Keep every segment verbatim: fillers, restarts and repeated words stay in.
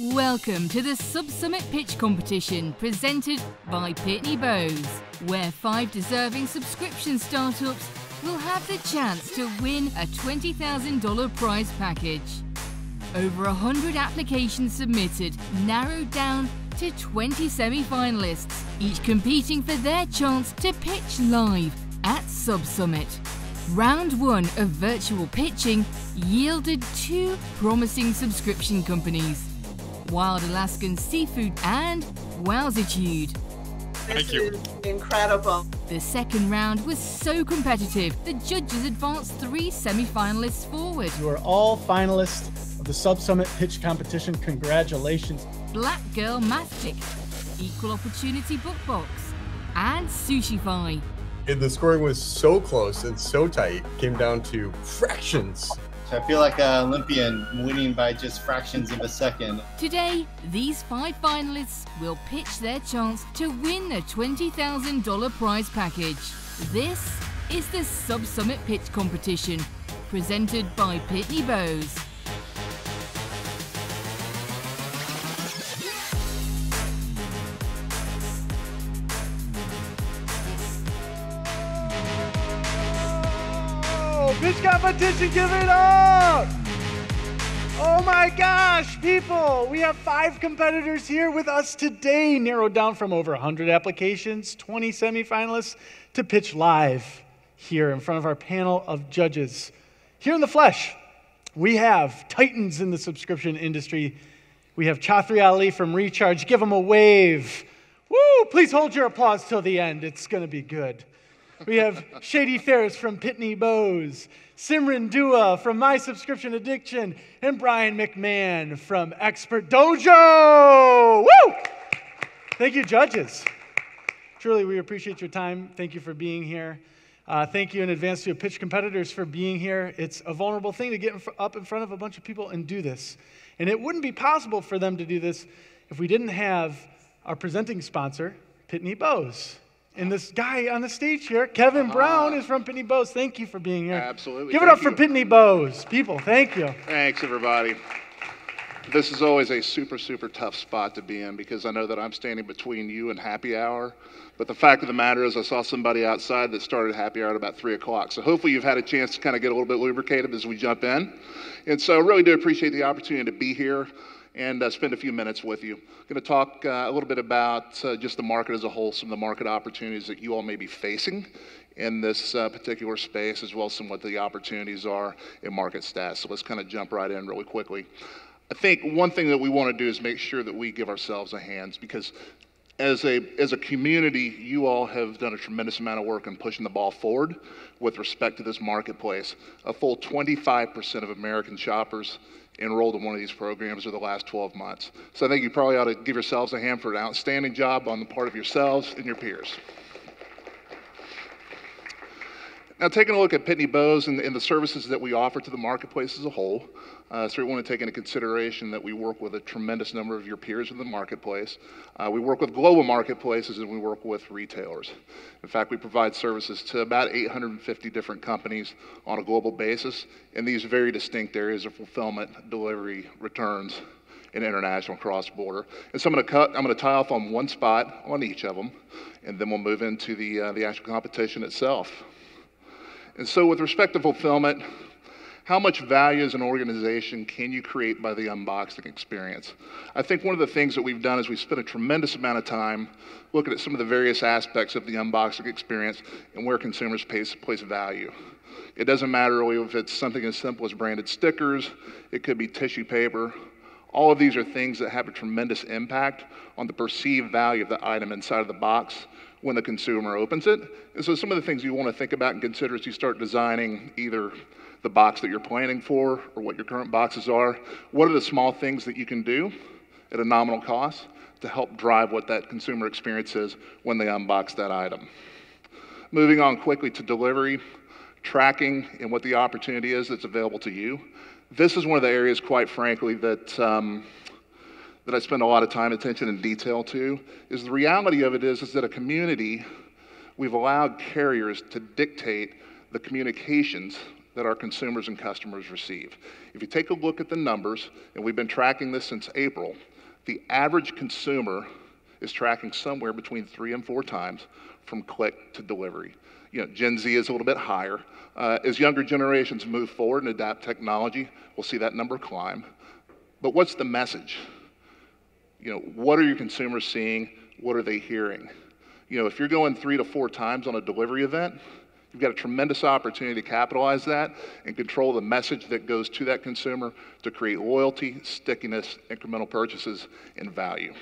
Welcome to the SubSummit pitch competition presented by Pitney Bowes, where five deserving subscription startups will have the chance to win a twenty thousand dollar prize package. Over one hundred applications submitted, narrowed down to twenty semi-finalists, each competing for their chance to pitch live at SubSummit. Round one of virtual pitching yielded two promising subscription companies, Wild Alaskan Seafood and Wowsitude. Thank you. This is incredible. The second round was so competitive, the judges advanced three semi-finalists forward. You are all finalists of the SubSummit pitch competition. Congratulations. Black Girl Mathtic, Equal Opportunity Book Box, and Sushify. The scoring was so close and so tight, came down to fractions. So I feel like an Olympian winning by just fractions of a second. Today, these five finalists will pitch their chance to win a twenty thousand dollar prize package. This is the SubSummit pitch competition, presented by Pitney Bowes. Pitch competition, give it up! Oh my gosh, people, we have five competitors here with us today, narrowed down from over one hundred applications, twenty semifinalists, to pitch live here in front of our panel of judges. Here in the flesh, we have titans in the subscription industry. We have Chathri Ali from Recharge. Give him a wave. Woo! Please hold your applause till the end. It's going to be good. We have Shady Ferris from Pitney Bowes, Simran Dua from My Subscription Addiction, and Brian McMahon from Expert Dojo. Woo! Thank you, judges. Truly, we appreciate your time. Thank you for being here. Uh, thank you in advance to your pitch competitors for being here. It's a vulnerable thing to get in up in front of a bunch of people and do this. And it wouldn't be possible for them to do this if we didn't have our presenting sponsor, Pitney Bowes. And this guy on the stage here, Kevin uh-huh. Brown, is from Pitney Bowes. Thank you for being here. Absolutely. Give it thank up for you. Pitney Bowes. People, thank you. Thanks, everybody. This is always a super, super tough spot to be in because I know that I'm standing between you and happy hour. But the fact of the matter is I saw somebody outside that started happy hour at about three o'clock. So hopefully you've had a chance to kind of get a little bit lubricated as we jump in. And so I really do appreciate the opportunity to be here and uh, spend a few minutes with you. I'm going to talk uh, a little bit about uh, just the market as a whole, some of the market opportunities that you all may be facing in this uh, particular space, as well as some what the opportunities are in market stats. So let's kind of jump right in really quickly. I think one thing that we want to do is make sure that we give ourselves a hand, because as a, as a community, you all have done a tremendous amount of work in pushing the ball forward with respect to this marketplace. A full twenty-five percent of American shoppers enrolled in one of these programs over the last twelve months. So I think you probably ought to give yourselves a hand for an outstanding job on the part of yourselves and your peers. Now, taking a look at Pitney Bowes and, and the services that we offer to the marketplace as a whole, uh, so we want to take into consideration that we work with a tremendous number of your peers in the marketplace. Uh, we work with global marketplaces and we work with retailers. In fact, we provide services to about eight hundred fifty different companies on a global basis in these very distinct areas of fulfillment, delivery, returns, and international cross-border. And so I'm going to cut, I'm going to tie off on one spot on each of them, and then we'll move into the, uh, the actual competition itself. And so with respect to fulfillment, how much value as an organization can you create by the unboxing experience? I think one of the things that we've done is we've spent a tremendous amount of time looking at some of the various aspects of the unboxing experience and where consumers place, place value. It doesn't matter really if it's something as simple as branded stickers, it could be tissue paper. All of these are things that have a tremendous impact on the perceived value of the item inside of the box when the consumer opens it. And so some of the things you want to think about and consider as you start designing either the box that you're planning for or what your current boxes are, what are the small things that you can do at a nominal cost to help drive what that consumer experience is when they unbox that item. Moving on quickly to delivery, tracking, and what the opportunity is that's available to you. This is one of the areas, quite frankly, that um, that I spend a lot of time, attention, and detail to, is the reality of it is, is that a community, we've allowed carriers to dictate the communications that our consumers and customers receive. If you take a look at the numbers, and we've been tracking this since April, The average consumer is tracking somewhere between three and four times from click to delivery. You know, Gen Z is a little bit higher. Uh, as younger generations move forward and adapt technology, we'll see that number climb. But what's the message? You know, what are your consumers seeing? What are they hearing? You know, if you're going three to four times on a delivery event, you've got a tremendous opportunity to capitalize that and control the message that goes to that consumer to create loyalty, stickiness, incremental purchases, and value.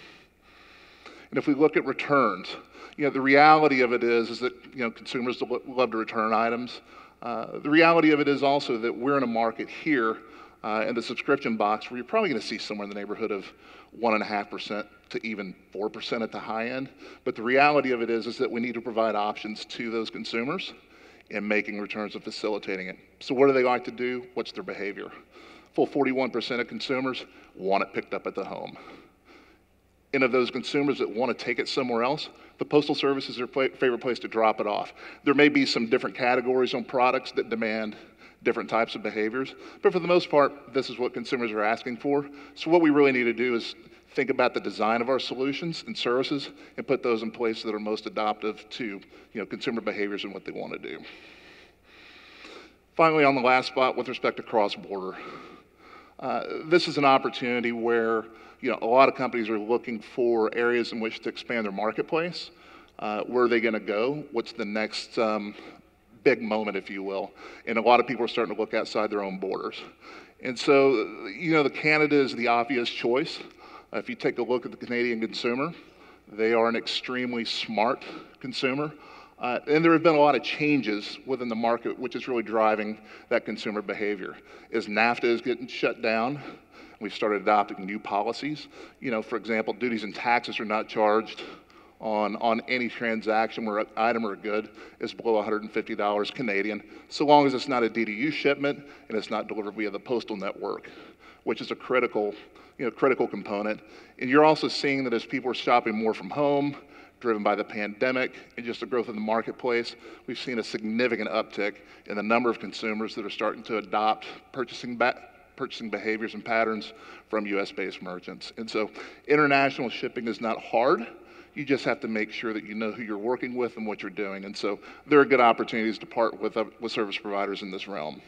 And if we look at returns, you know, the reality of it is, is that, you know, consumers love to return items. Uh, the reality of it is also that we're in a market here uh, in the subscription box where you're probably going to see somewhere in the neighborhood of one and a half percent to even four percent at the high end. But the reality of it is, is that we need to provide options to those consumers in making returns and facilitating it. So what do they like to do? What's their behavior? Full forty-one percent of consumers want it picked up at the home. And of those consumers that want to take it somewhere else, the Postal Service is their favorite place to drop it off. There may be some different categories on products that demand different types of behaviors, but for the most part, this is what consumers are asking for. So what we really need to do is think about the design of our solutions and services and put those in place that are most adaptive to, you know, consumer behaviors and what they want to do. Finally, on the last spot, with respect to cross-border, uh, this is an opportunity where, you know, a lot of companies are looking for areas in which to expand their marketplace. Uh, where are they going to go? What's the next um, big moment, if you will? And a lot of people are starting to look outside their own borders. And so, you know, the Canada is the obvious choice. Uh, if you take a look at the Canadian consumer, they are an extremely smart consumer. Uh, and there have been a lot of changes within the market, which is really driving that consumer behavior. As NAFTA is getting shut down, we've started adopting new policies. You know, for example, duties and taxes are not charged on, on any transaction where an item or a good is below one hundred fifty dollars Canadian, so long as it's not a D D U shipment and it's not delivered via the postal network, which is a critical, you know, critical component. And you're also seeing that as people are shopping more from home, driven by the pandemic and just the growth of the marketplace, we've seen a significant uptick in the number of consumers that are starting to adopt purchasing back purchasing behaviors and patterns from U S based merchants. And so international shipping is not hard. You just have to make sure that you know who you're working with and what you're doing. And so there are good opportunities to partner with, uh, with service providers in this realm.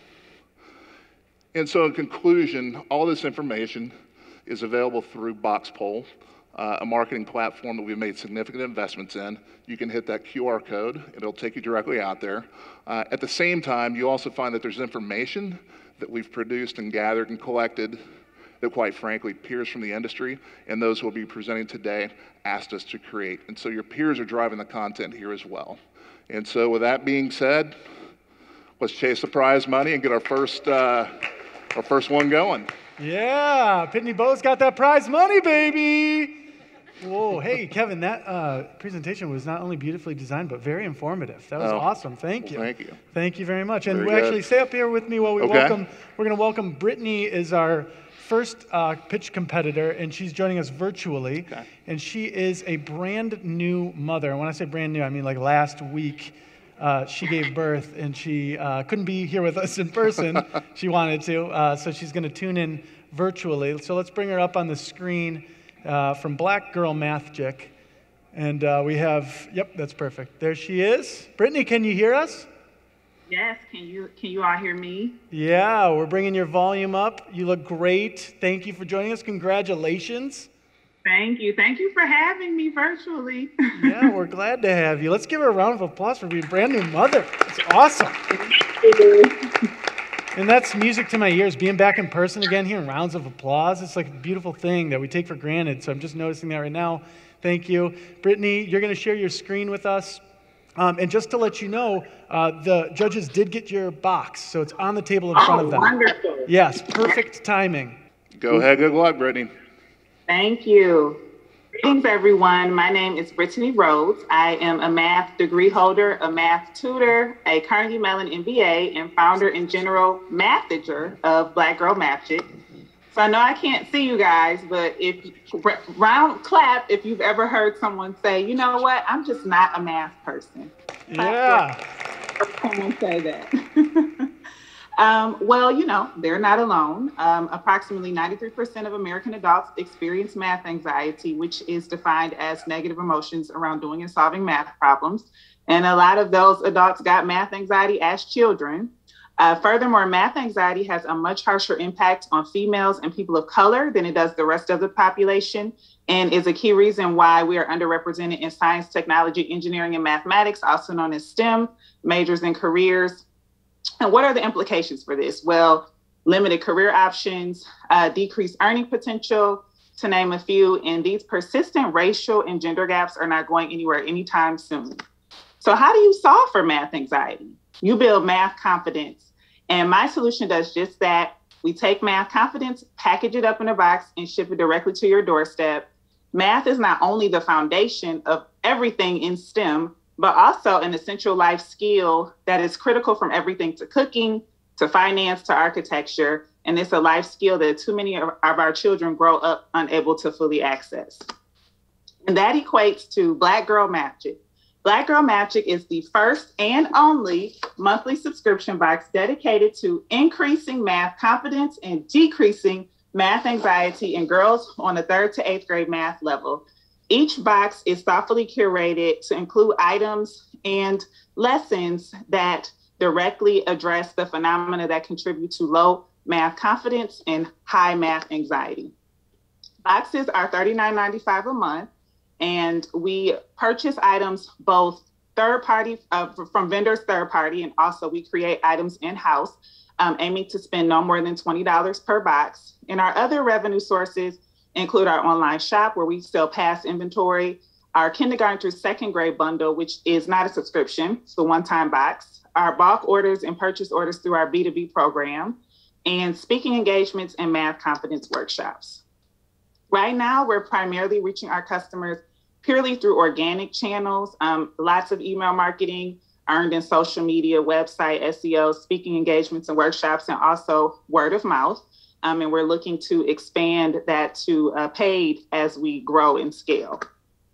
And so in conclusion, all this information is available through Boxpol, uh, a marketing platform that we've made significant investments in. You can hit that Q R code and it'll take you directly out there. Uh, at the same time, you also find that there's information that we've produced and gathered and collected that, quite frankly, peers from the industry and those who will be presenting today asked us to create. And so your peers are driving the content here as well. And so with that being said, let's chase the prize money and get our first, uh, our first one going. Yeah, Pitney Bowes got that prize money, baby. Whoa, hey, Kevin, that uh, presentation was not only beautifully designed, but very informative. That was oh, awesome. Thank well, you. Thank you. Thank you very much. And Very we good. actually stay up here with me while we Okay. welcome, we're going to welcome Brittany is our first uh, pitch competitor, and she's joining us virtually. Okay. And she is a brand new mother. And when I say brand new, I mean like last week. Uh, she gave birth, and she uh, couldn't be here with us in person. She wanted to, uh, so she's going to tune in virtually. So let's bring her up on the screen uh, from Black Girl Mathgic. And uh, we have, yep, that's perfect. There she is. Brittany, can you hear us? Yes, can you can you all hear me? Yeah, we're bringing your volume up. You look great. Thank you for joining us. Congratulations. Thank you. Thank you for having me virtually. Yeah, we're glad to have you. Let's give her a round of applause for being a brand new mother. It's awesome. And that's music to my ears. Being back in person again, hearing rounds of applause, it's like a beautiful thing that we take for granted. So I'm just noticing that right now. Thank you. Brittany, you're going to share your screen with us. Um, and just to let you know, uh, the judges did get your box, so it's on the table in front Oh, of them. wonderful. Yes, perfect timing. Go ahead. Good luck, Brittany. Thank you. Greetings, everyone. My name is Brittany Rhodes. I am a math degree holder, a math tutor, a Carnegie Mellon M B A, and founder and general mathager of Black Girl Mathgic. So I know I can't see you guys, but if round clap if you've ever heard someone say, you know what, I'm just not a math person. Yeah. Someone say that. Um, well, you know, they're not alone. Um, approximately ninety-three percent of American adults experience math anxiety, which is defined as negative emotions around doing and solving math problems. And a lot of those adults got math anxiety as children. Uh, furthermore, math anxiety has a much harsher impact on females and people of color than it does the rest of the population, and is a key reason why we are underrepresented in science, technology, engineering, and mathematics, also known as STEM, majors and careers. And what are the implications for this? Well, limited career options, uh, decreased earning potential, to name a few, and these persistent racial and gender gaps are not going anywhere anytime soon. So how do you solve for math anxiety? You build math confidence. And my solution does just that. We take math confidence, package it up in a box, and ship it directly to your doorstep. Math is not only the foundation of everything in STEM, but also an essential life skill that is critical from everything to cooking, to finance, to architecture. And it's a life skill that too many of our children grow up unable to fully access. And that equates to Black Girl Magic. Black Girl Magic is the first and only monthly subscription box dedicated to increasing math confidence and decreasing math anxiety in girls on the third to eighth grade math level. Each box is thoughtfully curated to include items and lessons that directly address the phenomena that contribute to low math confidence and high math anxiety. Boxes are thirty-nine ninety-five a month, and we purchase items both third party uh, from vendors third party, and also we create items in-house, um, aiming to spend no more than twenty dollars per box. And our other revenue sources include our online shop where we sell past inventory, our kindergarten through second grade bundle, which is not a subscription, it's a one-time box, our bulk orders and purchase orders through our B two B program, and speaking engagements and math confidence workshops. Right now, we're primarily reaching our customers purely through organic channels, um, lots of email marketing, earned in social media, website, S E O, speaking engagements and workshops, and also word of mouth. Um, and we're looking to expand that to uh, paid as we grow and scale.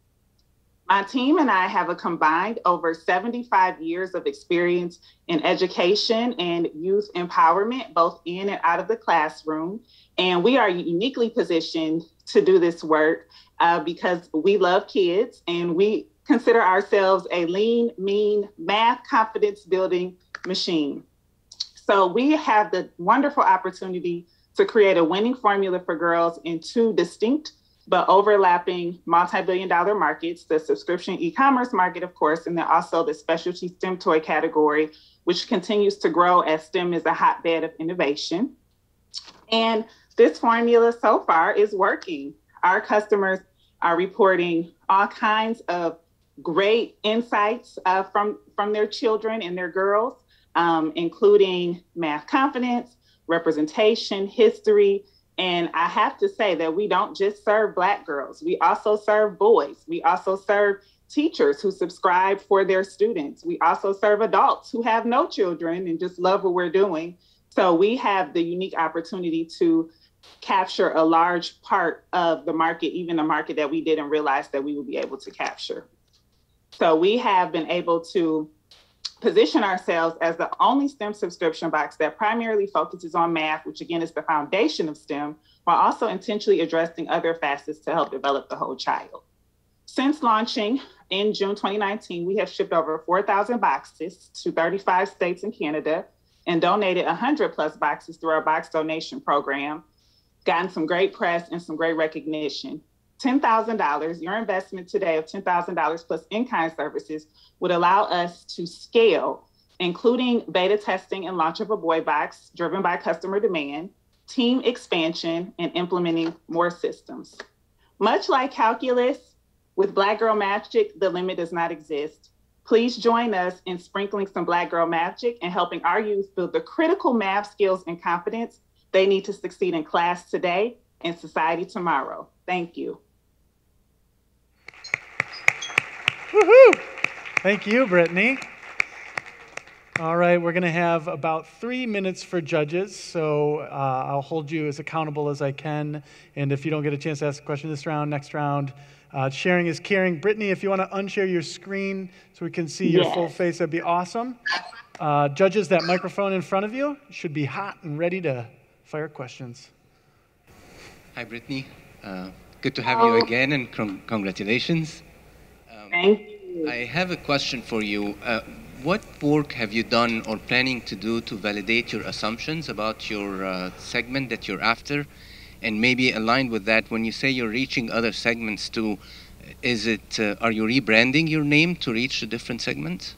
My team and I have a combined over seventy-five years of experience in education and youth empowerment, both in and out of the classroom. And we are uniquely positioned to do this work uh, because we love kids and we consider ourselves a lean, mean, math confidence building machine. So we have the wonderful opportunity to create a winning formula for girls in two distinct but overlapping multi-billion dollar markets, the subscription e-commerce market, of course, and then also the specialty STEM toy category, which continues to grow as STEM is a hotbed of innovation. And this formula so far is working. Our customers are reporting all kinds of great insights uh, from, from their children and their girls, um, including math confidence, representation, history. And I have to say that we don't just serve Black girls. We also serve boys. We also serve teachers who subscribe for their students. We also serve adults who have no children and just love what we're doing. So we have the unique opportunity to capture a large part of the market, even a market that we didn't realize that we would be able to capture. So we have been able to position ourselves as the only STEM subscription box that primarily focuses on math, which again is the foundation of STEM, while also intentionally addressing other facets to help develop the whole child. Since launching in June twenty nineteen, we have shipped over four thousand boxes to thirty-five states in Canada and donated one hundred plus boxes through our box donation program, gotten some great press and some great recognition. ten thousand dollars, your investment today of ten thousand dollars plus in-kind services would allow us to scale, including beta testing and launch of a boy box driven by customer demand, team expansion, and implementing more systems. Much like calculus, with Black Girl Magic, the limit does not exist. Please join us in sprinkling some Black Girl Magic and helping our youth build the critical math skills and confidence they need to succeed in class today and society tomorrow. Thank you. Woohoo! Thank you, Brittany. All right, we're going to have about three minutes for judges, so uh, I'll hold you as accountable as I can. And if you don't get a chance to ask a question this round, next round, uh, sharing is caring. Brittany, if you want to unshare your screen so we can see your Yes. full face, that'd be awesome. Uh, judges, that microphone in front of you should be hot and ready to fire questions. Hi, Brittany. Uh, good to have you again, and con congratulations. Um, Thank you. I have a question for you. Uh, what work have you done or planning to do to validate your assumptions about your uh, segment that you're after? And maybe aligned with that, when you say you're reaching other segments too, is it, uh, are you rebranding your name to reach the different segments?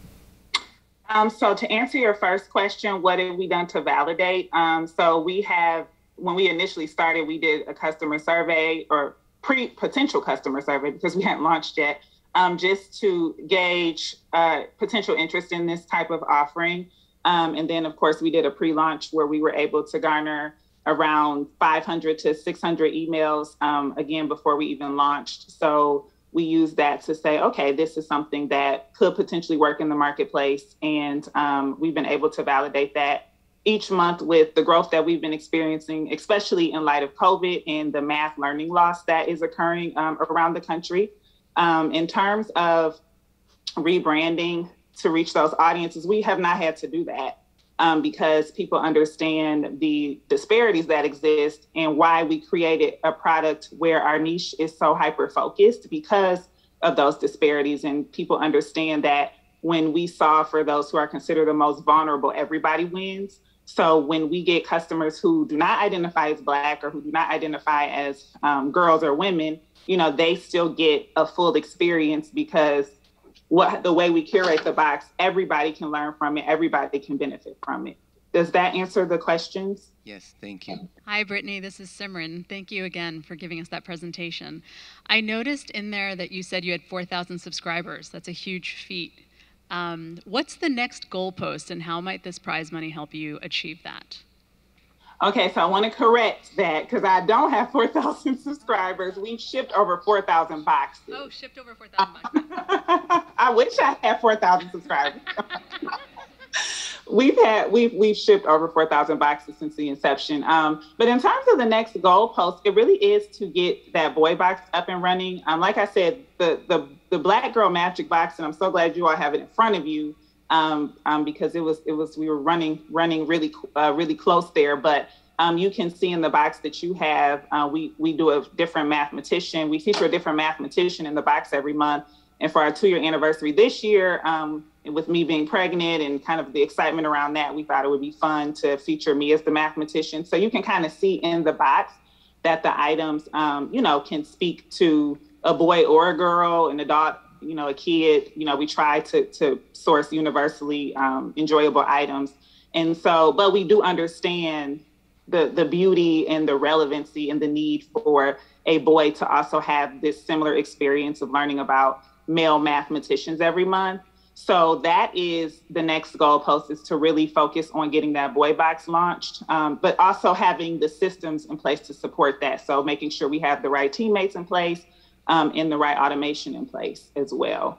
Um, so to answer your first question, what have we done to validate? Um, so we have, when we initially started, we did a customer survey or pre-potential customer survey because we hadn't launched yet, um, just to gauge uh, potential interest in this type of offering. Um, and then, of course, we did a pre-launch where we were able to garner around five hundred to six hundred emails, um, again, before we even launched. So we used that to say, okay, this is something that could potentially work in the marketplace. And um, we've been able to validate that each month with the growth that we've been experiencing, especially in light of COVID and the math learning loss that is occurring um, around the country. Um, in terms of rebranding to reach those audiences, we have not had to do that um, because people understand the disparities that exist and why we created a product where our niche is so hyper-focused because of those disparities. And people understand that when we solve for those who are considered the most vulnerable, everybody wins. So when we get customers who do not identify as Black or who do not identify as um, girls or women, you know, they still get a full experience because what the way we curate the box, everybody can learn from it. Everybody can benefit from it. Does that answer the questions? Yes, thank you. Hi, Brittany. This is Simran. Thank you again for giving us that presentation. I noticed in there that you said you had four thousand subscribers. That's a huge feat. Um, what's the next goalpost, and how might this prize money help you achieve that? Okay, so I want to correct that because I don't have four thousand subscribers. We've shipped over four thousand boxes. Oh, shipped over four thousand boxes. I wish I had four thousand subscribers. We've had we've we've shipped over four thousand boxes since the inception. Um, but in terms of the next goalpost, it really is to get that boy box up and running. Um, like I said, the the the Black Girl Magic box, and I'm so glad you all have it in front of you. Um, um, because it was, it was, we were running, running really, uh, really close there. But um, you can see in the box that you have, uh, we, we do a different mathematician. We feature a different mathematician in the box every month. And for our two year anniversary this year, um, with me being pregnant and kind of the excitement around that, we thought it would be fun to feature me as the mathematician. So you can kind of see in the box that the items, um, you know, can speak to a boy or a girl, an adult, you know, a kid. You know, we try to to source universally um, enjoyable items. And so, but we do understand the the beauty and the relevancy and the need for a boy to also have this similar experience of learning about male mathematicians every month. So that is the next goalpost, is to really focus on getting that boy box launched, um, but also having the systems in place to support that. So making sure we have the right teammates in place, Um, and the right automation in place as well.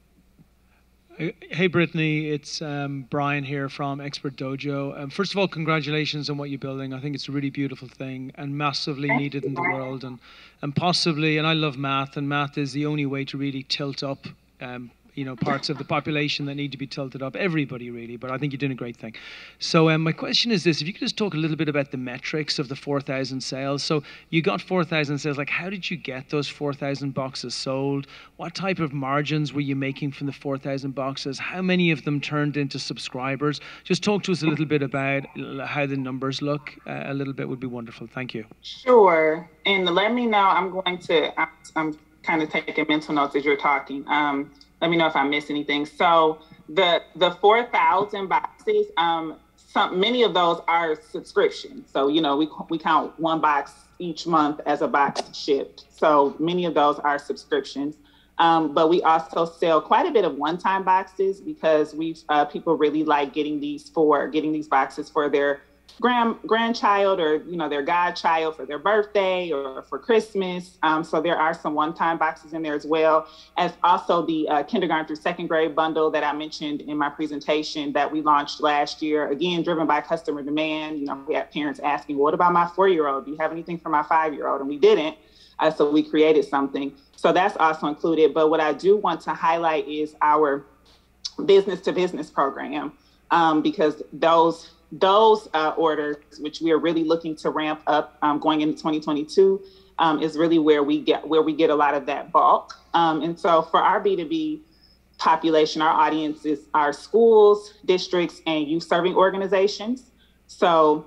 Hey, Brittany, it's um, Brian here from Expert Dojo. Um, first of all, congratulations on what you're building. I think it's a really beautiful thing and massively Thank needed you, in the Brian. world. And, and possibly, and I love math, and math is the only way to really tilt up um, you know, parts of the population that need to be tilted up. Everybody, really, but I think you're doing a great thing. So um, my question is this: if you could just talk a little bit about the metrics of the four thousand sales. So you got four thousand sales. Like, how did you get those four thousand boxes sold? What type of margins were you making from the four thousand boxes? How many of them turned into subscribers? Just talk to us a little bit about how the numbers look. Uh, a little bit would be wonderful. Thank you. Sure. And let me know, I'm going to, I'm, I'm kind of taking mental notes as you're talking. Um, Let me know if I miss anything. So the the four thousand boxes, um, some many of those are subscriptions. So, you know, we we count one box each month as a box shipped. So many of those are subscriptions. Um, but we also sell quite a bit of one-time boxes because we uh, people really like getting these for getting these boxes for their grand grandchild or, you know, their godchild for their birthday or for Christmas. Um, so there are some one-time boxes in there as well, as also the uh, kindergarten through second grade bundle that I mentioned in my presentation that we launched last year, again, driven by customer demand. You know, we had parents asking, what about my four-year-old? Do you have anything for my five-year-old? And we didn't. Uh, so we created something. So that's also included. But what I do want to highlight is our business-to-business program, um, because those Those uh, orders, which we are really looking to ramp up um, going into twenty twenty-two, um, is really where we get where we get a lot of that bulk. Um, and so for our B two B population, our audience is our schools, districts, and youth serving organizations. So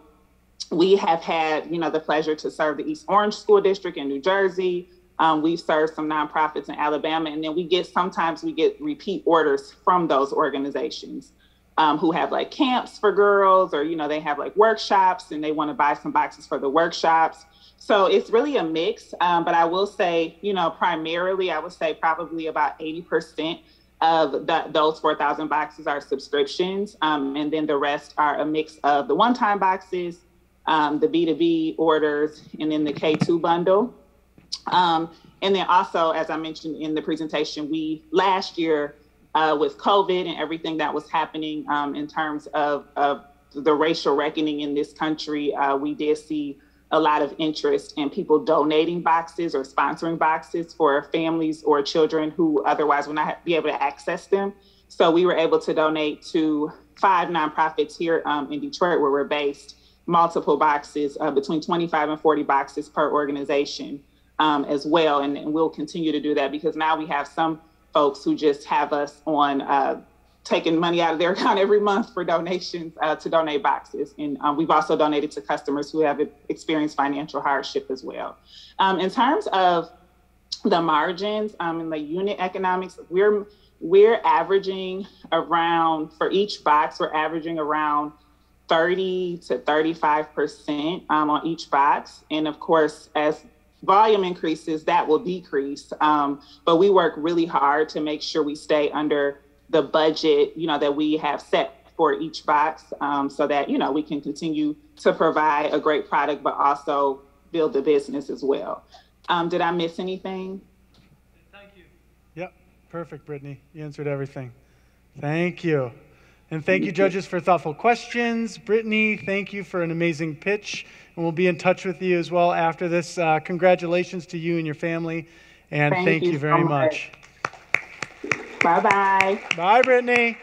we have had, you know, the pleasure to serve the East Orange School District in New Jersey. Um, we've served some nonprofits in Alabama, and then we get sometimes we get repeat orders from those organizations. Um, who have like camps for girls, or, you know, they have like workshops and they want to buy some boxes for the workshops. So it's really a mix. Um, but I will say, you know, primarily, I would say probably about eighty percent of the, those four thousand boxes are subscriptions. Um, and then the rest are a mix of the one-time boxes, um, the B two B orders, and then the K two bundle. Um, and then also, as I mentioned in the presentation, we last year, Uh, with COVID and everything that was happening um, in terms of, of the racial reckoning in this country, uh, we did see a lot of interest in people donating boxes or sponsoring boxes for families or children who otherwise would not be able to access them. So we were able to donate to five nonprofits here um, in Detroit, where we're based, multiple boxes, uh, between twenty-five and forty boxes per organization um, as well. And, and we'll continue to do that because now we have some folks who just have us on uh, taking money out of their account every month for donations uh, to donate boxes. And um, we've also donated to customers who have experienced financial hardship as well. Um, in terms of the margins um, and the unit economics, we're we're averaging around, for each box, we're averaging around thirty to thirty-five percent um, on each box. And of course, as volume increases, that will decrease. Um, but we work really hard to make sure we stay under the budget, you know, that we have set for each box, um, so that, you know, we can continue to provide a great product, but also build the business as well. Um, did I miss anything? Thank you. Yep, perfect, Brittany. You answered everything. Thank you. And thank you, judges, for thoughtful questions. Brittany, thank you for an amazing pitch. And we'll be in touch with you as well after this. Uh, congratulations to you and your family. And thank, thank you, you very so much. much. Bye-bye. Bye, Brittany.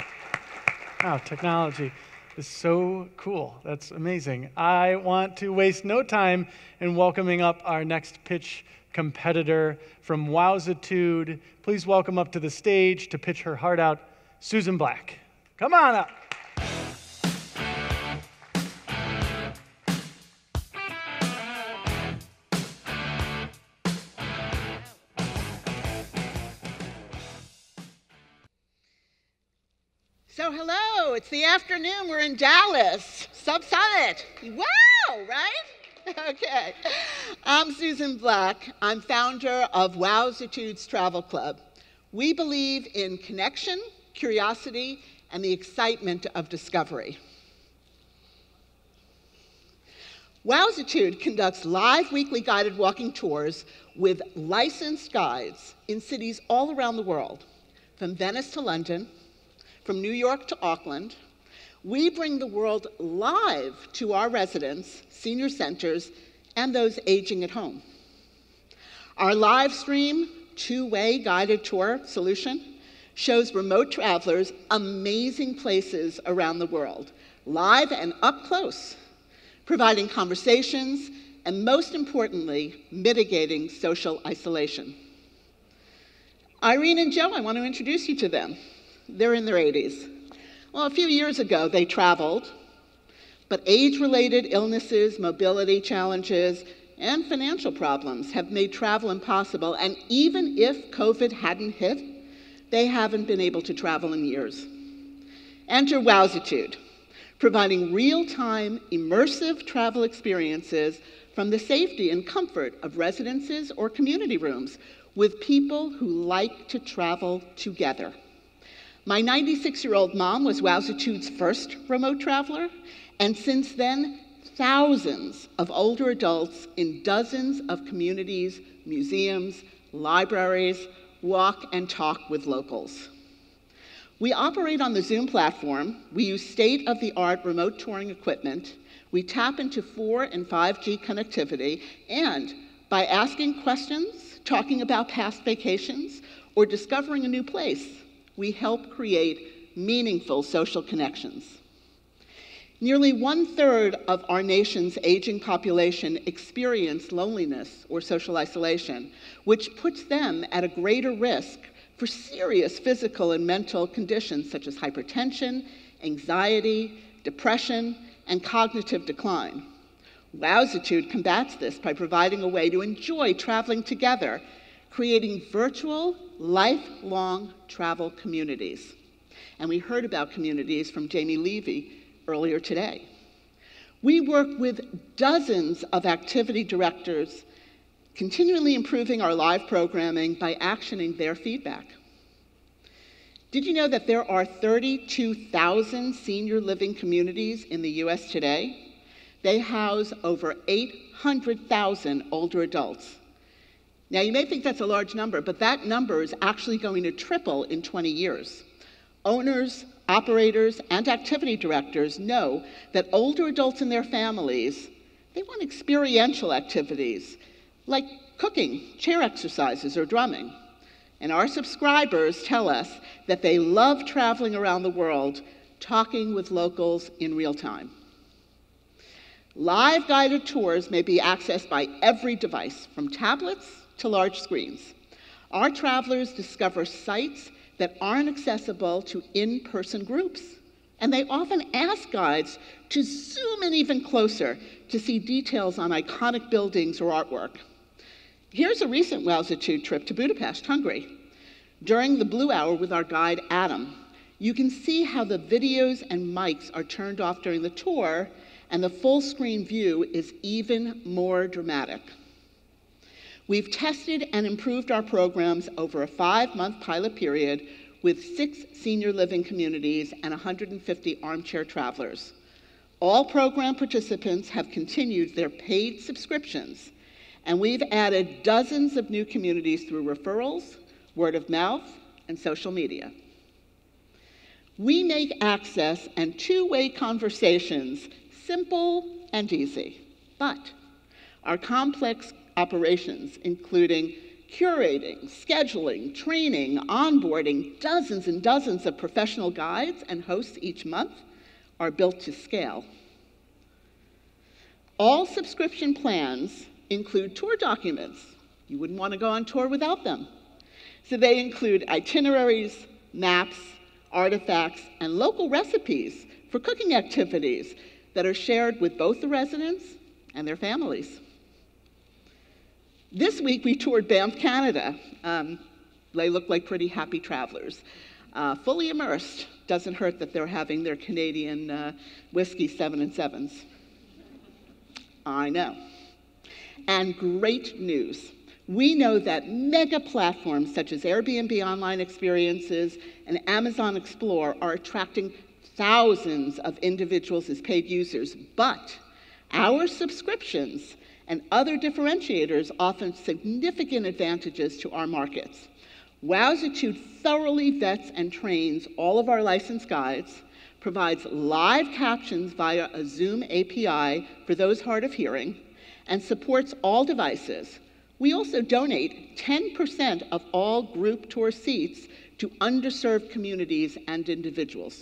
Wow, technology is so cool. That's amazing. I want to waste no time in welcoming up our next pitch competitor from Wowzitude. Please welcome up to the stage to pitch her heart out, Susan Black. Come on up. So hello, it's the afternoon, we're in Dallas, SubSummit. Wow, right? Okay. I'm Susan Black. I'm founder of Wowzitude's Travel Club. We believe in connection, curiosity, and the excitement of discovery. Wowzitude conducts live weekly guided walking tours with licensed guides in cities all around the world, from Venice to London, from New York to Auckland. We bring the world live to our residents, senior centers, and those aging at home. Our live stream, two-way guided tour solution shows remote travelers amazing places around the world, live and up close, providing conversations, and most importantly, mitigating social isolation. Irene and Joe, I want to introduce you to them. They're in their eighties. Well, a few years ago, they traveled, but age-related illnesses, mobility challenges, and financial problems have made travel impossible, and even if COVID hadn't hit, they haven't been able to travel in years. Enter Wowzitude, providing real-time, immersive travel experiences from the safety and comfort of residences or community rooms with people who like to travel together. My ninety-six-year-old mom was Wowzitude's first remote traveler, And since then, thousands of older adults in dozens of communities, museums, libraries, walk and talk with locals. We operate on the Zoom platform. We use state-of-the-art remote touring equipment. We tap into four and five G connectivity, and by asking questions, talking about past vacations, or discovering a new place, we help create meaningful social connections. Nearly one-third of our nation's aging population experience loneliness or social isolation, which puts them at a greater risk for serious physical and mental conditions such as hypertension, anxiety, depression, and cognitive decline. Wowzitude combats this by providing a way to enjoy traveling together, creating virtual, lifelong travel communities. And we heard about communities from Jamie Levy earlier today. We work with dozens of activity directors, continually improving our live programming by actioning their feedback. Did you know that there are thirty-two thousand senior living communities in the U S today? They house over eight hundred thousand older adults. Now, you may think that's a large number, but that number is actually going to triple in twenty years. Owners, operators, and activity directors know that older adults and their families, they want experiential activities like cooking, chair exercises, or drumming. And our subscribers tell us that they love traveling around the world, talking with locals in real time. Live guided tours may be accessed by every device, from tablets to large screens. Our travelers discover sites that aren't accessible to in-person groups, and they often ask guides to zoom in even closer to see details on iconic buildings or artwork. Here's a recent Wowzitude trip to Budapest, Hungary. During the Blue Hour with our guide, Adam, you can see how the videos and mics are turned off during the tour, and the full screen view is even more dramatic. We've tested and improved our programs over a five-month pilot period with six senior living communities and one hundred fifty armchair travelers. All program participants have continued their paid subscriptions, and we've added dozens of new communities through referrals, word of mouth, and social media. We make access and two-way conversations simple and easy, but our complex operations, including curating, scheduling, training, onboarding dozens and dozens of professional guides and hosts each month, are built to scale. All subscription plans include tour documents. You wouldn't want to go on tour without them. So they include itineraries, maps, artifacts, and local recipes for cooking activities that are shared with both the residents and their families. This week we toured Banff, Canada. Um, they look like pretty happy travelers. Uh, fully immersed. Doesn't hurt that they're having their Canadian uh, whiskey seven and sevens. I know. And great news. We know that mega platforms such as Airbnb Online Experiences and Amazon Explore are attracting thousands of individuals as paid users, but our subscriptions and other differentiators offer significant advantages to our markets. Wowzitude thoroughly vets and trains all of our licensed guides, provides live captions via a Zoom A P I for those hard of hearing, and supports all devices. We also donate ten percent of all group tour seats to underserved communities and individuals.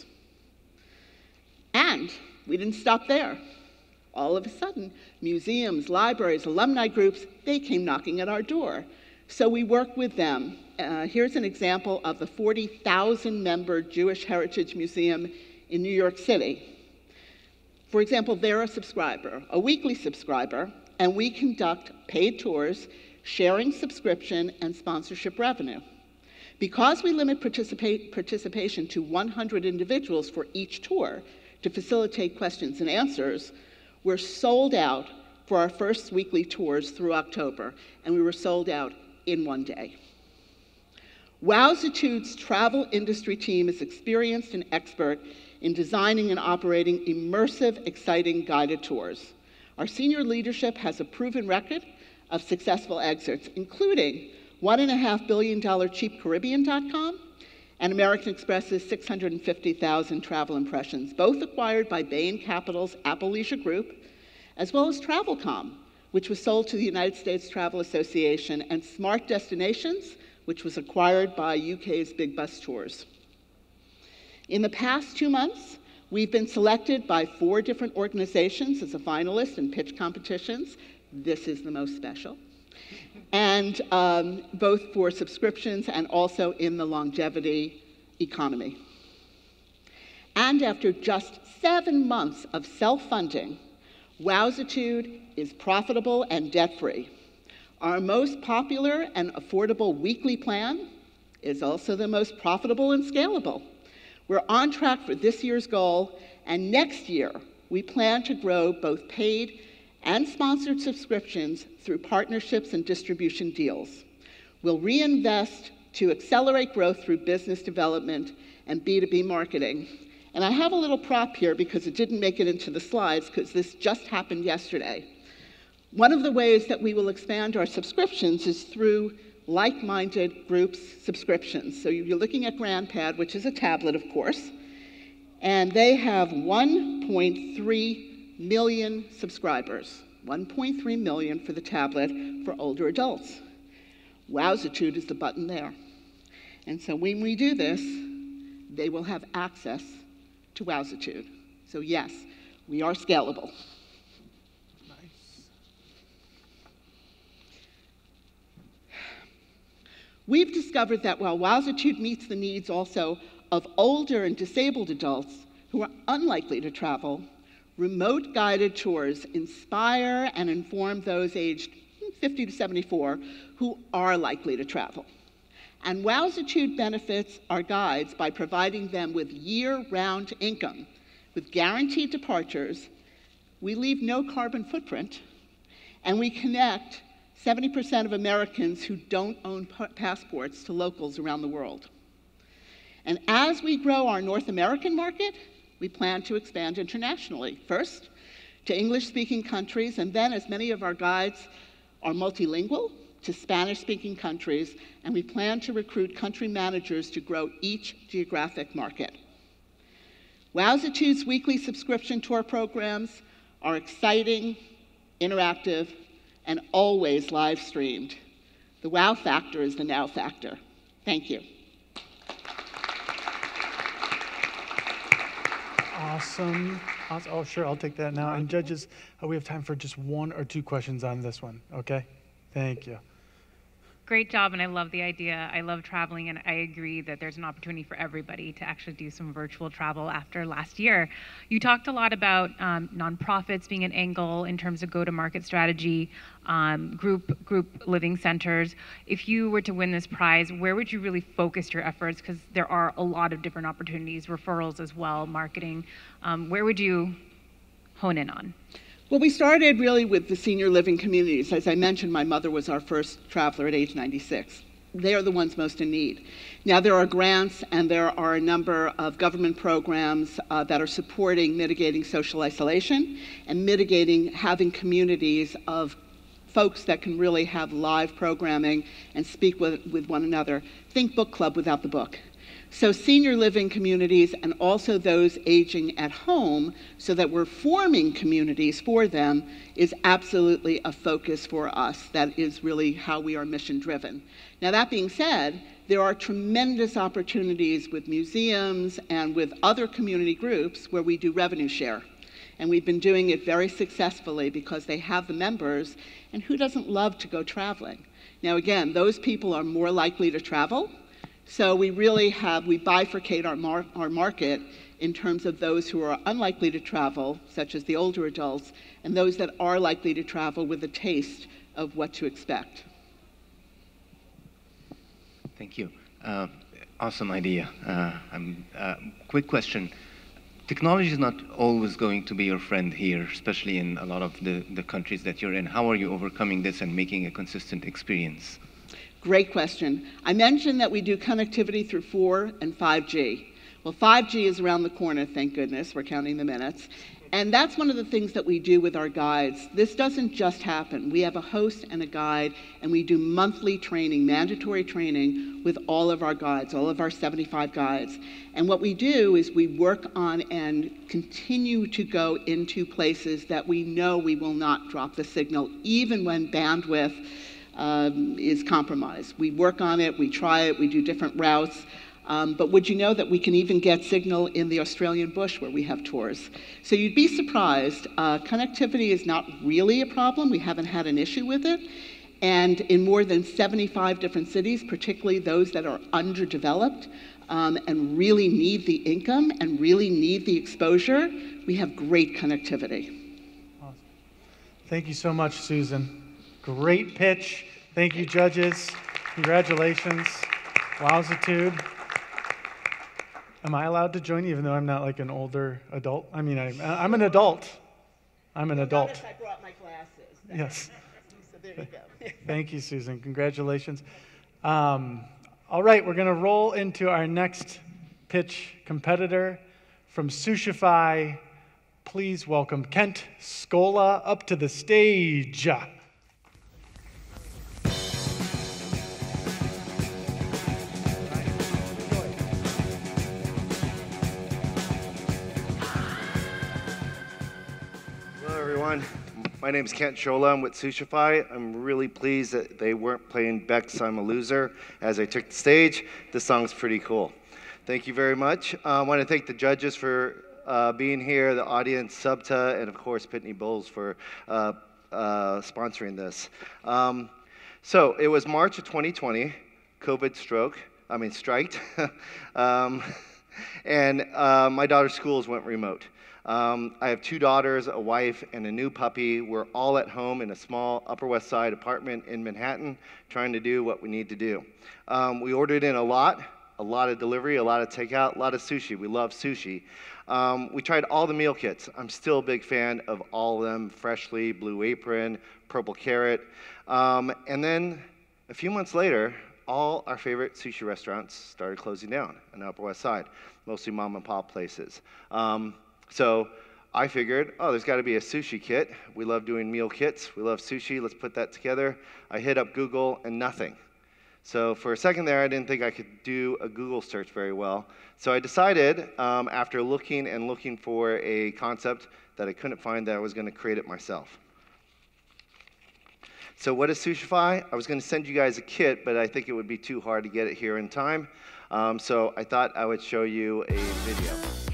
And we didn't stop there. All of a sudden, museums, libraries, alumni groups, they came knocking at our door. So we work with them. Uh, here's an example of the forty thousand member Jewish Heritage Museum in New York City. For example, they're a subscriber, a weekly subscriber, and we conduct paid tours, sharing subscription and sponsorship revenue. Because we limit participate, participation to one hundred individuals for each tour to facilitate questions and answers, we're sold out for our first weekly tours through October, and we were sold out in one day. Wowzitude's travel industry team is experienced and expert in designing and operating immersive, exciting guided tours. Our senior leadership has a proven record of successful exits, including one and a half billion dollar cheap caribbean dot com and American Express's six hundred fifty thousand travel impressions, both acquired by Bain Capital's Apple Leisure Group, as well as TravelCom, which was sold to the United States Travel Association, and Smart Destinations, which was acquired by U K's Big Bus Tours. In the past two months, we've been selected by four different organizations as a finalist in pitch competitions. This is the most special. And um, both for subscriptions and also in the longevity economy. And after just seven months of self-funding, Wowzitude is profitable and debt-free. Our most popular and affordable weekly plan is also the most profitable and scalable. We're on track for this year's goal, and next year, we plan to grow both paid and sponsored subscriptions through partnerships and distribution deals. We'll reinvest to accelerate growth through business development and B two B marketing. And I have a little prop here because it didn't make it into the slides because this just happened yesterday. One of the ways that we will expand our subscriptions is through like-minded groups subscriptions. So you're looking at GrandPad, which is a tablet, of course, and they have one point three million subscribers, one point three million for the tablet for older adults. Wowzitude is the button there. And so when we do this, they will have access to Wowzitude. So yes, we are scalable. We've discovered that while Wowzitude meets the needs also of older and disabled adults who are unlikely to travel, remote guided tours inspire and inform those aged fifty to seventy-four who are likely to travel. And Wowzitude benefits our guides by providing them with year-round income. With guaranteed departures, we leave no carbon footprint, and we connect seventy percent of Americans who don't own passports to locals around the world. And as we grow our North American market, we plan to expand internationally. First, to English-speaking countries, and then, as many of our guides are multilingual, to Spanish-speaking countries, and we plan to recruit country managers to grow each geographic market. Wowzitude's weekly subscription tour programs are exciting, interactive, and always live streamed. The wow factor is the now factor. Thank you. Awesome. awesome. Oh, sure, I'll take that now. And judges, uh, we have time for just one or two questions on this one, okay? Thank you. Great job, and I love the idea. I love traveling, and I agree that there's an opportunity for everybody to actually do some virtual travel after last year. You talked a lot about um, nonprofits being an angle in terms of go-to-market strategy, um, group group living centers. If you were to win this prize, where would you really focus your efforts? Because there are a lot of different opportunities, referrals as well, marketing. Um, where would you hone in on? Well, we started really with the senior living communities. As I mentioned, my mother was our first traveler at age ninety-six. They are the ones most in need. Now, there are grants and there are a number of government programs uh, that are supporting mitigating social isolation and mitigating having communities of folks that can really have live programming and speak with, with one another. Think book club without the book. So senior living communities and also those aging at home so that we're forming communities for them is absolutely a focus for us. That is really how we are mission driven. Now that being said, there are tremendous opportunities with museums and with other community groups where we do revenue share. And we've been doing it very successfully because they have the members, and who doesn't love to go traveling? Now again, those people are more likely to travel. So we really have, we bifurcate our, mar our market in terms of those who are unlikely to travel, such as the older adults, and those that are likely to travel with a taste of what to expect. Thank you. Uh, awesome idea. Uh, I'm, uh, quick question. Technology is not always going to be your friend here, especially in a lot of the, the countries that you're in. How are you overcoming this and making a consistent experience? Great question. I mentioned that we do connectivity through four and five G. Well, five G is around the corner, thank goodness. We're counting the minutes. And that's one of the things that we do with our guides. This doesn't just happen. We have a host and a guide, and we do monthly training, mandatory training with all of our guides, all of our seventy-five guides. And what we do is we work on and continue to go into places that we know we will not drop the signal, even when bandwidth um, is compromised. We work on it, we try it, we do different routes. Um, but would you know that we can even get signal in the Australian bush where we have tours? So you'd be surprised. Uh, connectivity is not really a problem. We haven't had an issue with it. And in more than seventy-five different cities, particularly those that are underdeveloped um, and really need the income and really need the exposure, we have great connectivity. Awesome. Thank you so much, Susan. Great pitch. Thank you, judges. Congratulations. Wowzitude. Am I allowed to join, even though I'm not like an older adult? I mean, I'm, I'm an adult. I'm an adult. Notice I brought my glasses. Yes. So there you go. Thank you, Susan. Congratulations. Um, all right, we're going to roll into our next pitch competitor from Sushify. Please welcome Kent Scola up to the stage. My name is Kent Shola. I'm with Sushify. I'm really pleased that they weren't playing Beck's I'm a Loser as I took the stage. This song's pretty cool. Thank you very much. Uh, I want to thank the judges for uh, being here, the audience, SUBTA, and of course Pitney Bowes for uh, uh, sponsoring this. Um, so it was March of twenty twenty, COVID stroke, I mean striked, um, and uh, my daughter's schools went remote. Um, I have two daughters, a wife, and a new puppy. We're all at home in a small Upper West Side apartment in Manhattan trying to do what we need to do. Um, we ordered in a lot, a lot of delivery, a lot of takeout, a lot of sushi. We love sushi. Um, we tried all the meal kits. I'm still a big fan of all of them, Freshly, Blue Apron, Purple Carrot. Um, and then a few months later, all our favorite sushi restaurants started closing down on the Upper West Side, mostly mom and pop places. Um, So I figured, oh, there's got to be a sushi kit. We love doing meal kits. We love sushi. Let's put that together. I hit up Google and nothing. So for a second there, I didn't think I could do a Google search very well. So I decided, um, after looking and looking for a concept that I couldn't find, that I was going to create it myself. So what is Sushify? I was going to send you guys a kit, but I think it would be too hard to get it here in time. Um, so I thought I would show you a video.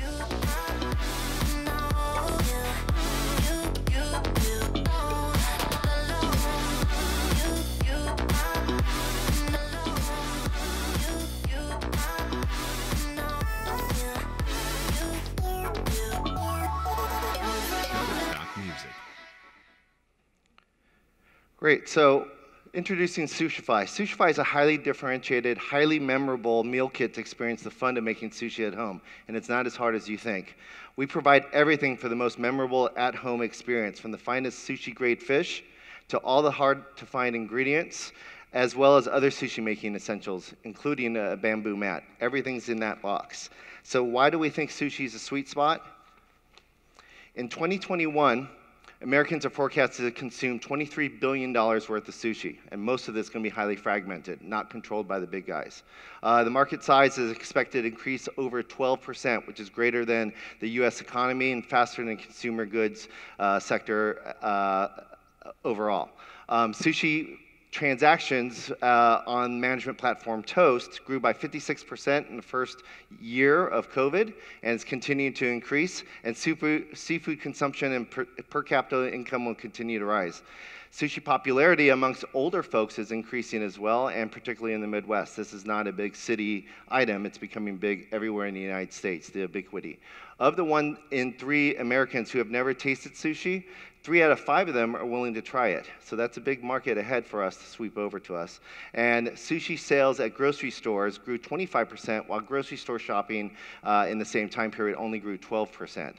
Great, so introducing Sushify. Sushify is a highly differentiated, highly memorable meal kit to experience the fun of making sushi at home, and it's not as hard as you think. We provide everything for the most memorable at-home experience, from the finest sushi-grade fish to all the hard-to-find ingredients, as well as other sushi-making essentials, including a bamboo mat. Everything's in that box. So why do we think sushi is a sweet spot? In twenty twenty-one, Americans are forecasted to consume twenty-three billion dollars worth of sushi, and most of this is going to be highly fragmented, not controlled by the big guys. Uh, the market size is expected to increase over twelve percent, which is greater than the U S economy and faster than consumer goods uh, sector uh, overall. Um, sushi transactions uh, on management platform Toast grew by fifty-six percent in the first year of COVID, and it's continuing to increase, and seafood, seafood consumption and per, per capita income will continue to rise. Sushi popularity amongst older folks is increasing as well, and particularly in the Midwest. This is not a big city item. It's becoming big everywhere in the United States, the ubiquity. Of the one in three Americans who have never tasted sushi, three out of five of them are willing to try it. So that's a big market ahead for us to sweep over to us. And sushi sales at grocery stores grew twenty-five percent, while grocery store shopping uh, in the same time period only grew twelve percent.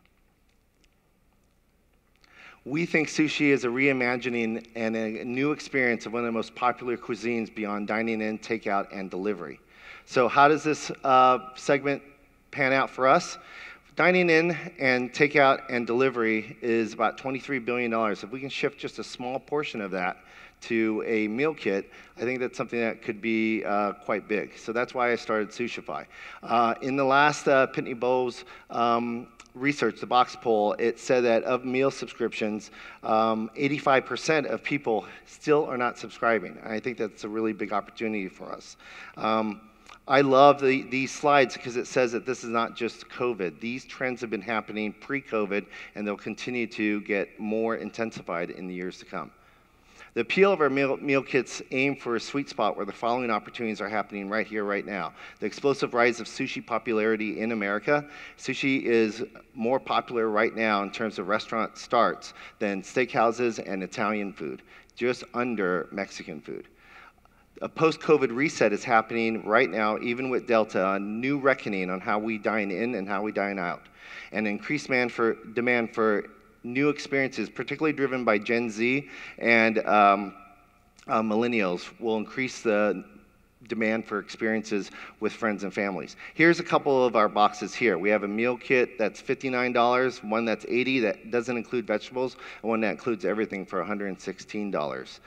We think sushi is a reimagining and a new experience of one of the most popular cuisines beyond dining in, takeout, and delivery. So how does this uh, segment pan out for us. Dining in and takeout and delivery is about twenty-three billion dollars. If we can shift just a small portion of that to a meal kit, I think that's something that could be uh, quite big. So that's why I started SUSHIFY. Uh, in the last uh, Pitney Bowes um, research, the box poll, it said that of meal subscriptions, um, eighty-five percent of people still are not subscribing. And I think that's a really big opportunity for us. Um, I love the, these slides because it says that this is not just COVID. These trends have been happening pre-COVID, and they'll continue to get more intensified in the years to come. The appeal of our meal, meal kits aim for a sweet spot where the following opportunities are happening right here, right now. The explosive rise of sushi popularity in America. Sushi is more popular right now in terms of restaurant starts than steakhouses and Italian food, just under Mexican food. A post-COVID reset is happening right now, even with Delta, a new reckoning on how we dine in and how we dine out. And increased demand for, demand for new experiences, particularly driven by Gen Z and um, uh, millennials, will increase the demand for experiences with friends and families. Here's a couple of our boxes here. We have a meal kit that's fifty-nine dollars, one that's eighty dollars that doesn't include vegetables, and one that includes everything for one hundred sixteen dollars.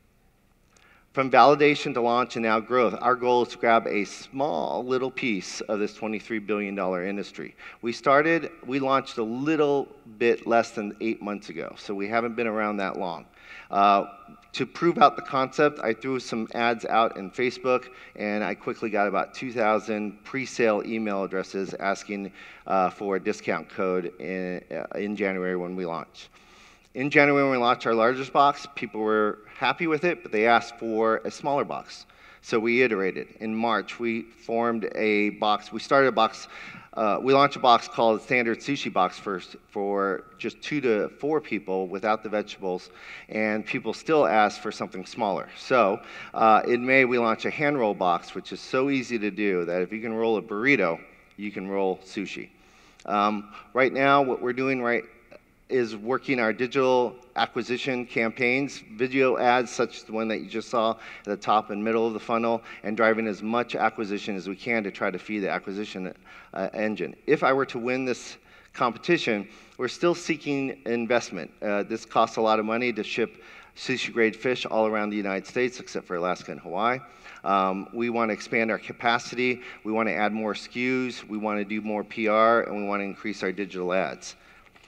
From validation to launch and now growth, our goal is to grab a small little piece of this twenty-three billion dollar industry. We started, we launched a little bit less than eight months ago, so we haven't been around that long. Uh, to prove out the concept, I threw some ads out in Facebook, and I quickly got about two thousand pre-sale email addresses asking uh, for a discount code in, uh, in January when we launched. In January, when we launched our largest box, people were happy with it, but they asked for a smaller box. So we iterated. In March, we formed a box. We started a box. Uh, we launched a box called Standard Sushi Box first for just two to four people without the vegetables, and people still asked for something smaller. So uh, in May, we launched a hand roll box, which is so easy to do that if you can roll a burrito, you can roll sushi. Um, right now, what we're doing right is working our digital acquisition campaigns, video ads such as the one that you just saw at the top and middle of the funnel, and driving as much acquisition as we can to try to feed the acquisition uh, engine. If I were to win this competition, we're still seeking investment. Uh, this costs a lot of money to ship sushi-grade fish all around the United States, except for Alaska and Hawaii. Um, we want to expand our capacity. We want to add more S K Us. We want to do more P R, and we want to increase our digital ads.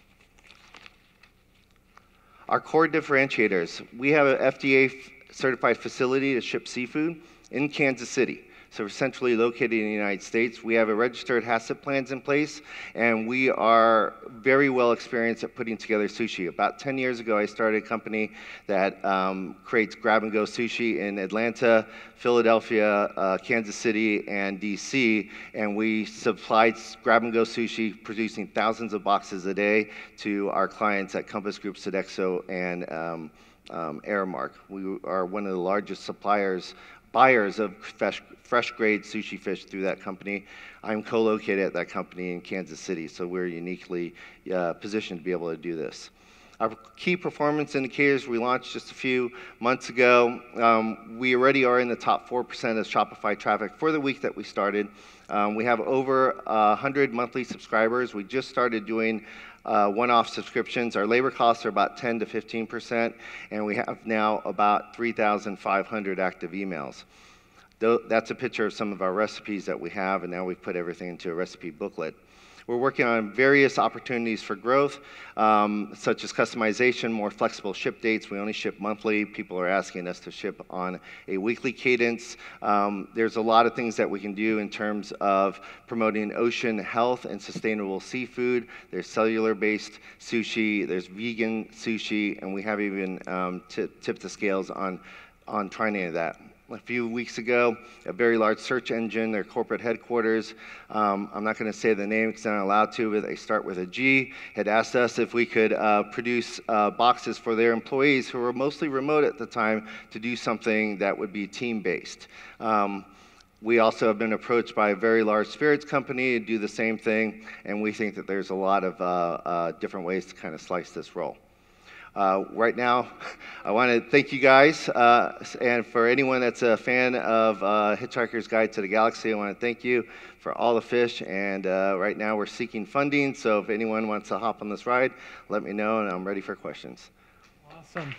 Our core differentiators, we have an F D A certified facility to ship seafood in Kansas City. So we're centrally located in the United States. We have a registered HACCP plans in place, and we are very well experienced at putting together sushi. About ten years ago, I started a company that um, creates grab-and-go sushi in Atlanta, Philadelphia, uh, Kansas City, and D C, and we supplied grab-and-go sushi, producing thousands of boxes a day to our clients at Compass Group, Sodexo, and um, um, Aramark. We are one of the largest suppliers buyers of fresh, fresh grade sushi fish through that company. I'm co-located at that company in Kansas City, so we're uniquely uh, positioned to be able to do this. Our key performance indicators we launched just a few months ago. Um, we already are in the top four percent of Shopify traffic for the week that we started. Um, we have over uh, one hundred monthly subscribers. We just started doing Uh, one-off subscriptions. Our labor costs are about ten to fifteen percent, and we have now about three thousand five hundred active emails. Though that's a picture of some of our recipes that we have, and now we've put everything into a recipe booklet. We're working on various opportunities for growth, um, such as customization, more flexible ship dates. We only ship monthly. People are asking us to ship on a weekly cadence. Um, there's a lot of things that we can do in terms of promoting ocean health and sustainable seafood. There's cellular-based sushi. There's vegan sushi, and we have even um, tipped the scales on, on trying any of that. A few weeks ago, a very large search engine, their corporate headquarters, um, I'm not going to say the name because I'm not allowed to, but they start with a G, had asked us if we could uh, produce uh, boxes for their employees who were mostly remote at the time to do something that would be team-based. Um, we also have been approached by a very large spirits company to do the same thing, and we think that there's a lot of uh, uh, different ways to kind of slice this roll. Uh, right now, I want to thank you guys, uh, and for anyone that's a fan of uh, Hitchhiker's Guide to the Galaxy, I want to thank you for all the fish, and uh, right now we're seeking funding, so if anyone wants to hop on this ride, let me know, and I'm ready for questions. Awesome.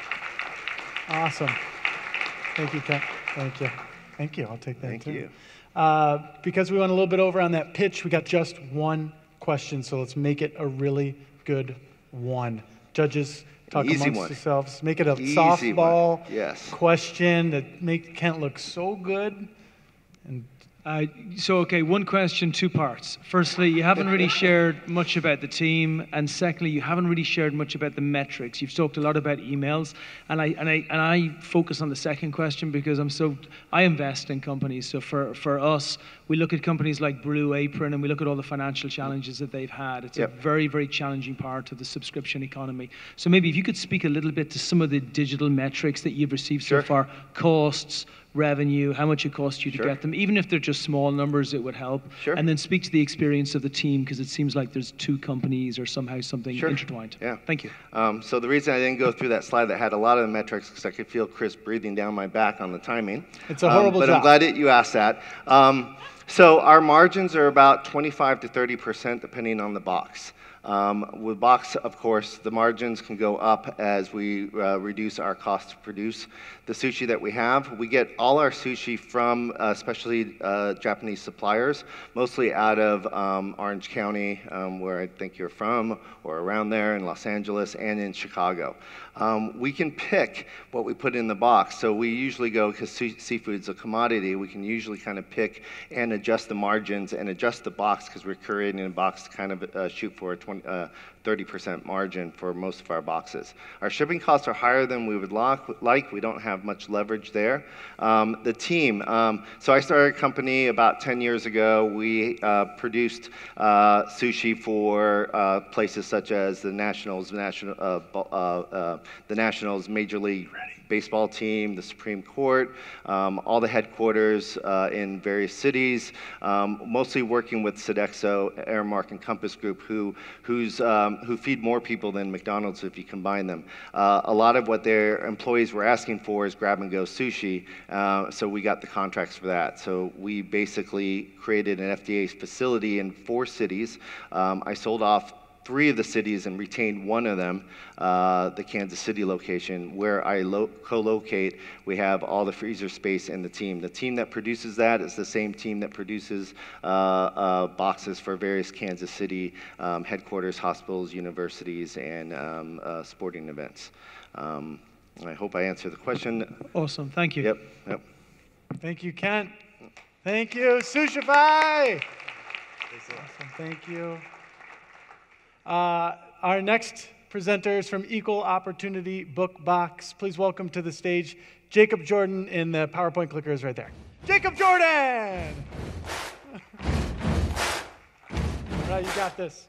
Awesome. Thank you, Ken. Thank you. Thank you. I'll take that Thank too. you. Uh, because we went a little bit over on that pitch, we got just one question, so let's make it a really good one. Judges, talk Easy amongst one. yourselves. Make it a Easy softball one. Yes. question that make Kent look so good. And Uh, so, okay, one question, two parts. Firstly, you haven't really shared much about the team, and secondly, you haven't really shared much about the metrics. You've talked a lot about emails, and I and I and I focus on the second question because I'm so I invest in companies. So for for us, we look at companies like Blue Apron, and we look at all the financial challenges that they've had. It's Yep. a very very challenging part of the subscription economy. So maybe if you could speak a little bit to some of the digital metrics that you've received Sure. so far, costs, revenue, how much it costs you to Sure. get them, even if they're just small numbers, it would help. Sure. And then speak to the experience of the team, because it seems like there's two companies or somehow something Sure. intertwined. Yeah. Thank you. Um, so the reason I didn't go through that slide that had a lot of the metrics because I could feel Chris breathing down my back on the timing. It's a horrible um, but job. I'm glad that you asked that. Um, so our margins are about twenty-five to thirty percent depending on the box. Um, with box, of course, the margins can go up as we uh, reduce our cost to produce the sushi that we have. We get all our sushi from uh, especially uh, Japanese suppliers, mostly out of um, Orange County, um, where I think you're from, or around there in Los Angeles and in Chicago. Um, we can pick what we put in the box. So we usually go, because seafood's a commodity, we can usually kind of pick and adjust the margins and adjust the box because we're creating a box to kind of uh, shoot for a twenty, uh, thirty percent margin for most of our boxes. Our shipping costs are higher than we would like. We don't have much leverage there. Um, the team, um, so I started a company about ten years ago. We uh, produced uh, sushi for uh, places such as the Nationals, National, uh, uh, uh, the Nationals Major League Baseball team, the Supreme Court, um, all the headquarters uh, in various cities, um, mostly working with Sodexo, Airmark, and Compass Group, who who's um, who feed more people than McDonald's if you combine them. Uh, a lot of what their employees were asking for is grab-and-go sushi, uh, so we got the contracts for that. So we basically created an F D A facility in four cities. Um, I sold off three of the cities and retained one of them, uh, the Kansas City location, where I lo co-locate. We have all the freezer space and the team. The team that produces that is the same team that produces uh, uh, boxes for various Kansas City um, headquarters, hospitals, universities, and um, uh, sporting events. Um, I hope I answered the question. Awesome. Thank you. Yep. Yep. thank you, Kent. Thank you, Sushify. Awesome. Thank you. Uh, our next presenter is from Equal Opportunity Book Box. Please welcome to the stage Jacob Jordan, and the PowerPoint clicker is right there. Jacob Jordan! All right, you got this.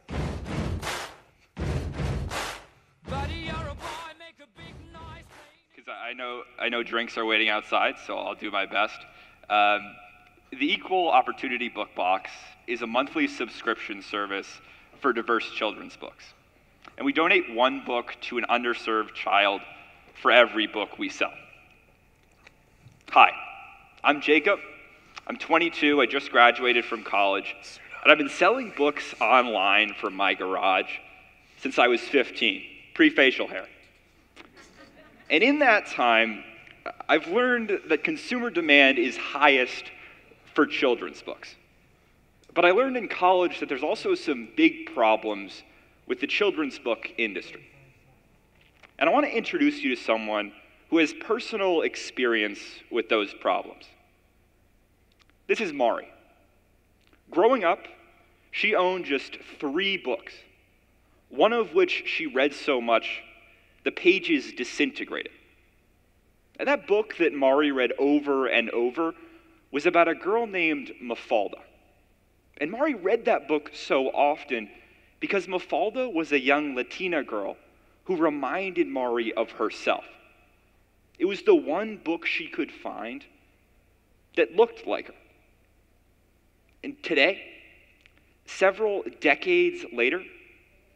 Because I know, I know drinks are waiting outside, so I'll do my best. Um, the Equal Opportunity Book Box is a monthly subscription service for diverse children's books. And we donate one book to an underserved child for every book we sell. Hi, I'm Jacob. I'm twenty-two, I just graduated from college, and I've been selling books online from my garage since I was fifteen, pre-facial hair. And in that time, I've learned that consumer demand is highest for children's books. But I learned in college that there's also some big problems with the children's book industry. And I want to introduce you to someone who has personal experience with those problems. This is Mari. Growing up, she owned just three books, one of which she read so much, the pages disintegrated. And that book that Mari read over and over was about a girl named Mafalda. And Mari read that book so often because Mafalda was a young Latina girl who reminded Mari of herself. It was the one book she could find that looked like her. And today, several decades later,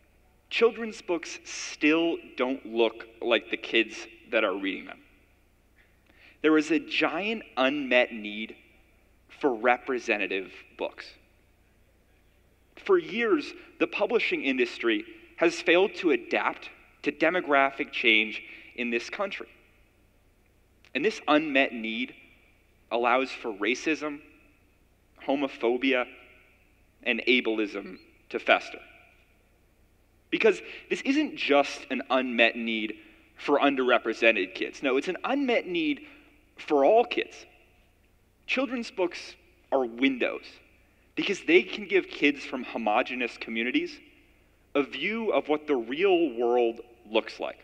children's books still don't look like the kids that are reading them. There is a giant unmet need for representative books. For years, the publishing industry has failed to adapt to demographic change in this country. And this unmet need allows for racism, homophobia, and ableism to fester. Because this isn't just an unmet need for underrepresented kids. No, it's an unmet need for all kids. Children's books are windows because they can give kids from homogenous communities a view of what the real world looks like.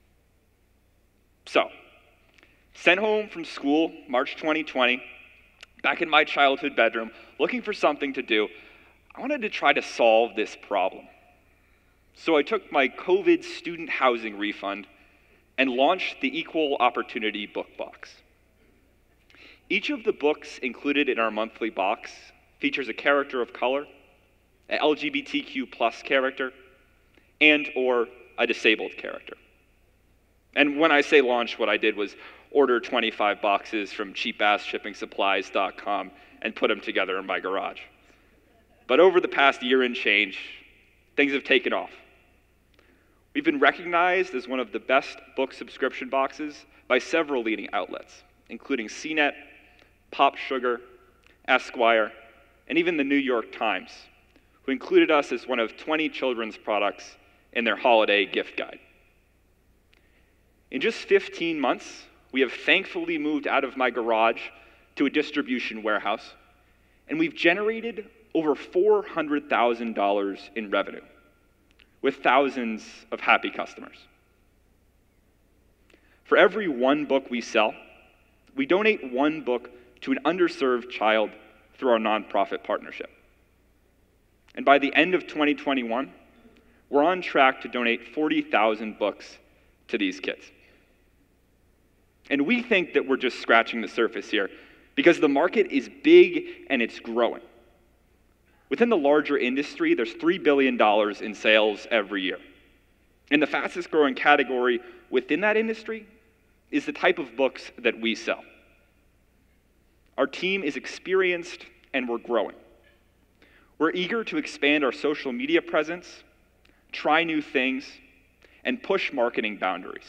So, sent home from school, March twenty twenty, back in my childhood bedroom, looking for something to do, I wanted to try to solve this problem. So I took my COVID student housing refund and launched the Equal Opportunity Book Box. Each of the books included in our monthly box features a character of color, an L G B T Q plus character, and or a disabled character. And when I say launch, what I did was order twenty-five boxes from cheap ass shipping supplies dot com and put them together in my garage. But over the past year and change, things have taken off. We've been recognized as one of the best book subscription boxes by several leading outlets, including C net, Pop Sugar, Esquire, and even the New York Times, who included us as one of twenty children's products in their holiday gift guide. In just fifteen months, we have thankfully moved out of my garage to a distribution warehouse, and we've generated over four hundred thousand dollars in revenue, with thousands of happy customers. For every one book we sell, we donate one book to an underserved child through our nonprofit partnership. And by the end of twenty twenty-one, we're on track to donate forty thousand books to these kids. And we think that we're just scratching the surface here because the market is big and it's growing. Within the larger industry, there's three billion dollars in sales every year. And the fastest growing category within that industry is the type of books that we sell. Our team is experienced and we're growing. We're eager to expand our social media presence, try new things, and push marketing boundaries.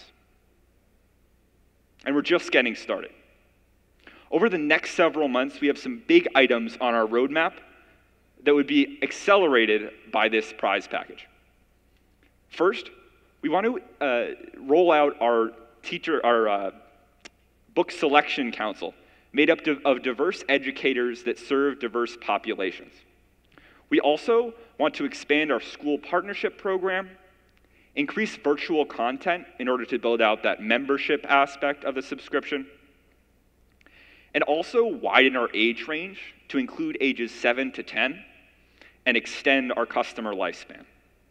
And we're just getting started. Over the next several months, we have some big items on our roadmap that would be accelerated by this prize package. First, we want to uh, roll out our teacher, our uh, book selection council, made up of diverse educators that serve diverse populations. We also want to expand our school partnership program, increase virtual content in order to build out that membership aspect of the subscription, and also widen our age range to include ages seven to ten and extend our customer lifespan.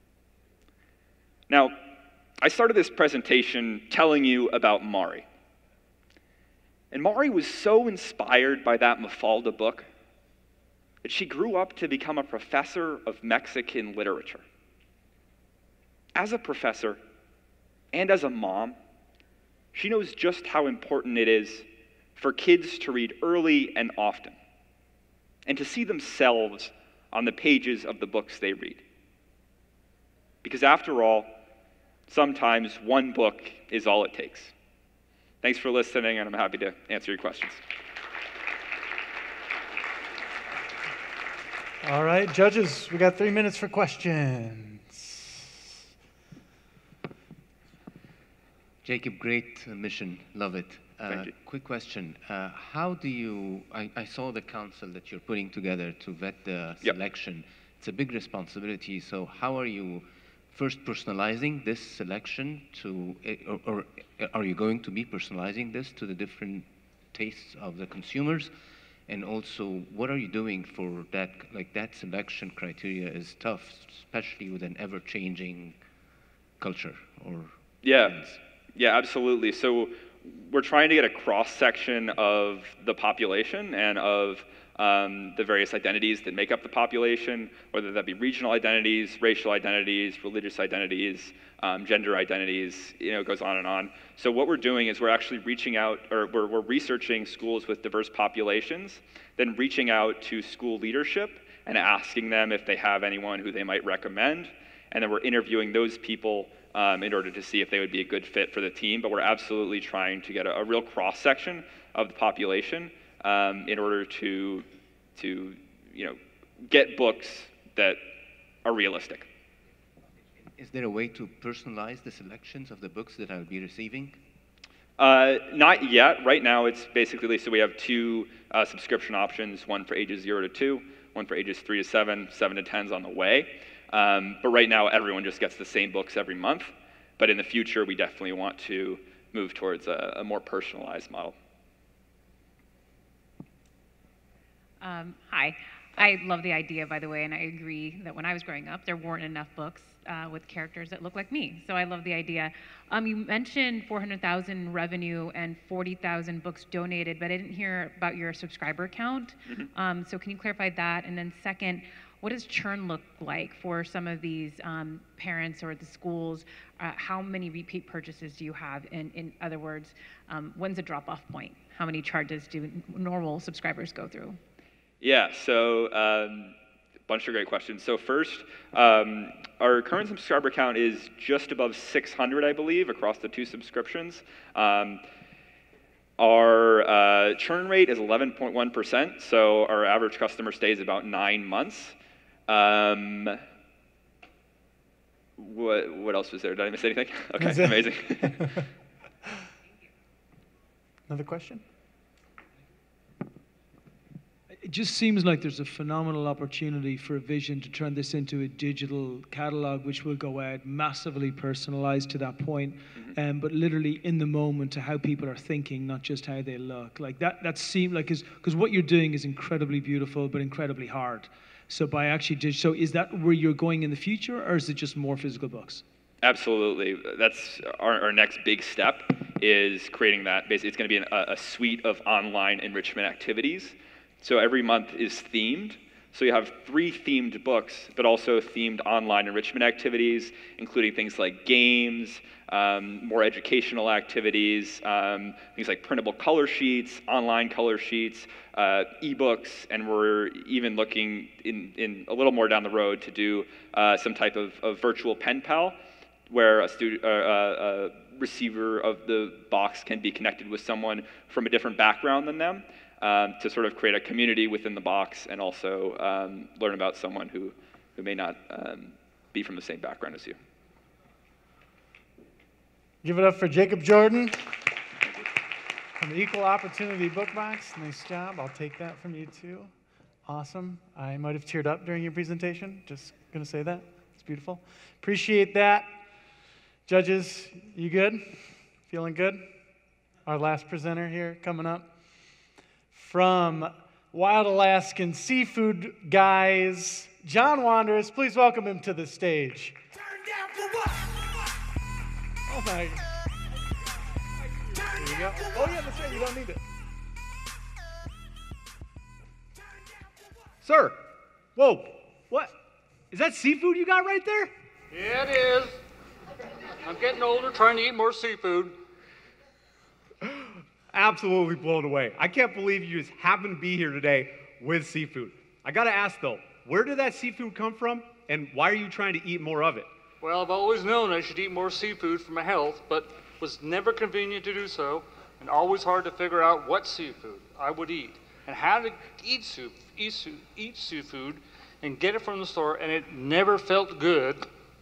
Now, I started this presentation telling you about Mari. And Mari was so inspired by that Mafalda book that she grew up to become a professor of Mexican literature. As a professor and as a mom, she knows just how important it is for kids to read early and often, and to see themselves on the pages of the books they read. Because after all, sometimes one book is all it takes. Thanks for listening, and I'm happy to answer your questions. All right, judges, we got three minutes for questions. Jacob, great mission, love it. Uh, Thank you. Quick question, uh, how do you, I, I saw the council that you're putting together to vet the Yep. selection. It's a big responsibility, so how are you first personalizing this selection to, or, or are you going to be personalizing this to the different tastes of the consumers? And also, what are you doing for that, like that selection criteria is tough, especially with an ever-changing culture or Yeah, trends. yeah, absolutely. So we're trying to get a cross-section of the population and of um, the various identities that make up the population, whether that be regional identities, racial identities, religious identities, um, gender identities, you know, it goes on and on. So what we're doing is we're actually reaching out, or we're, we're researching schools with diverse populations, then reaching out to school leadership and asking them if they have anyone who they might recommend, and then we're interviewing those people um, in order to see if they would be a good fit for the team. But we're absolutely trying to get a, a real cross-section of the population um, in order to, to, you know, get books that are realistic. Is there a way to personalize the selections of the books that I'll be receiving? Uh, not yet. Right now, it's basically, so we have two uh, subscription options, one for ages zero to two, one for ages three to seven, seven to ten's on the way. Um, but right now, everyone just gets the same books every month. But in the future, we definitely want to move towards a, a more personalized model. Um, hi. I love the idea, by the way, and I agree that when I was growing up, there weren't enough books uh, with characters that look like me. So I love the idea. Um, you mentioned four hundred thousand revenue and forty thousand books donated, but I didn't hear about your subscriber count. Mm-hmm. um, so can you clarify that? And then second, what does churn look like for some of these um, parents or the schools? Uh, how many repeat purchases do you have? In, in other words, um, when's the drop-off point? How many charges do normal subscribers go through? Yeah, so um, a bunch of great questions. So first, um, our current subscriber count is just above six hundred, I believe, across the two subscriptions. Um, our uh, churn rate is eleven point one percent, so our average customer stays about nine months. Um, what, what else was there? Did I miss anything? Okay, amazing. Another question? It just seems like there's a phenomenal opportunity for Vision to turn this into a digital catalog, which will go out massively personalized to that point, mm-hmm. um, but literally in the moment to how people are thinking, not just how they look. Like that, that seemed like, because what you're doing is incredibly beautiful, but incredibly hard. So by actually, dig- so is that where you're going in the future, or is it just more physical books? Absolutely. That's our, our next big step, is creating that. Basically, it's going to be an, a, a suite of online enrichment activities. So every month is themed. So you have three themed books, but also themed online enrichment activities, including things like games, um, more educational activities, um, things like printable color sheets, online color sheets, uh, ebooks, and we're even looking in, in a little more down the road to do uh, some type of, of virtual pen pal, where a, student, uh, a receiver of the box can be connected with someone from a different background than them. Um, to sort of create a community within the box and also um, learn about someone who, who may not um, be from the same background as you. Give it up for Jacob Jordan from the Equal Opportunity Book Box. Nice job. I'll take that from you too. Awesome. I might have teared up during your presentation. Just going to say that. It's beautiful. Appreciate that. Judges, you good? Feeling good? Our last presenter here coming up. From Wild Alaskan Seafood Guys, John Wanderous. Please welcome him to the stage. Turn down for what? Oh my. There you go. Oh yeah, that's right, you don't need it. Sir, whoa, what? Is that seafood you got right there? Yeah, it is. I'm getting older, trying to eat more seafood. Absolutely blown away. I can't believe you just happen to be here today with seafood. I gotta ask though, where did that seafood come from, and why are you trying to eat more of it? Well, I've always known I should eat more seafood for my health, but was never convenient to do so, and always hard to figure out what seafood I would eat, and how to eat soup, eat, soup, eat seafood, and get it from the store, and it never felt good.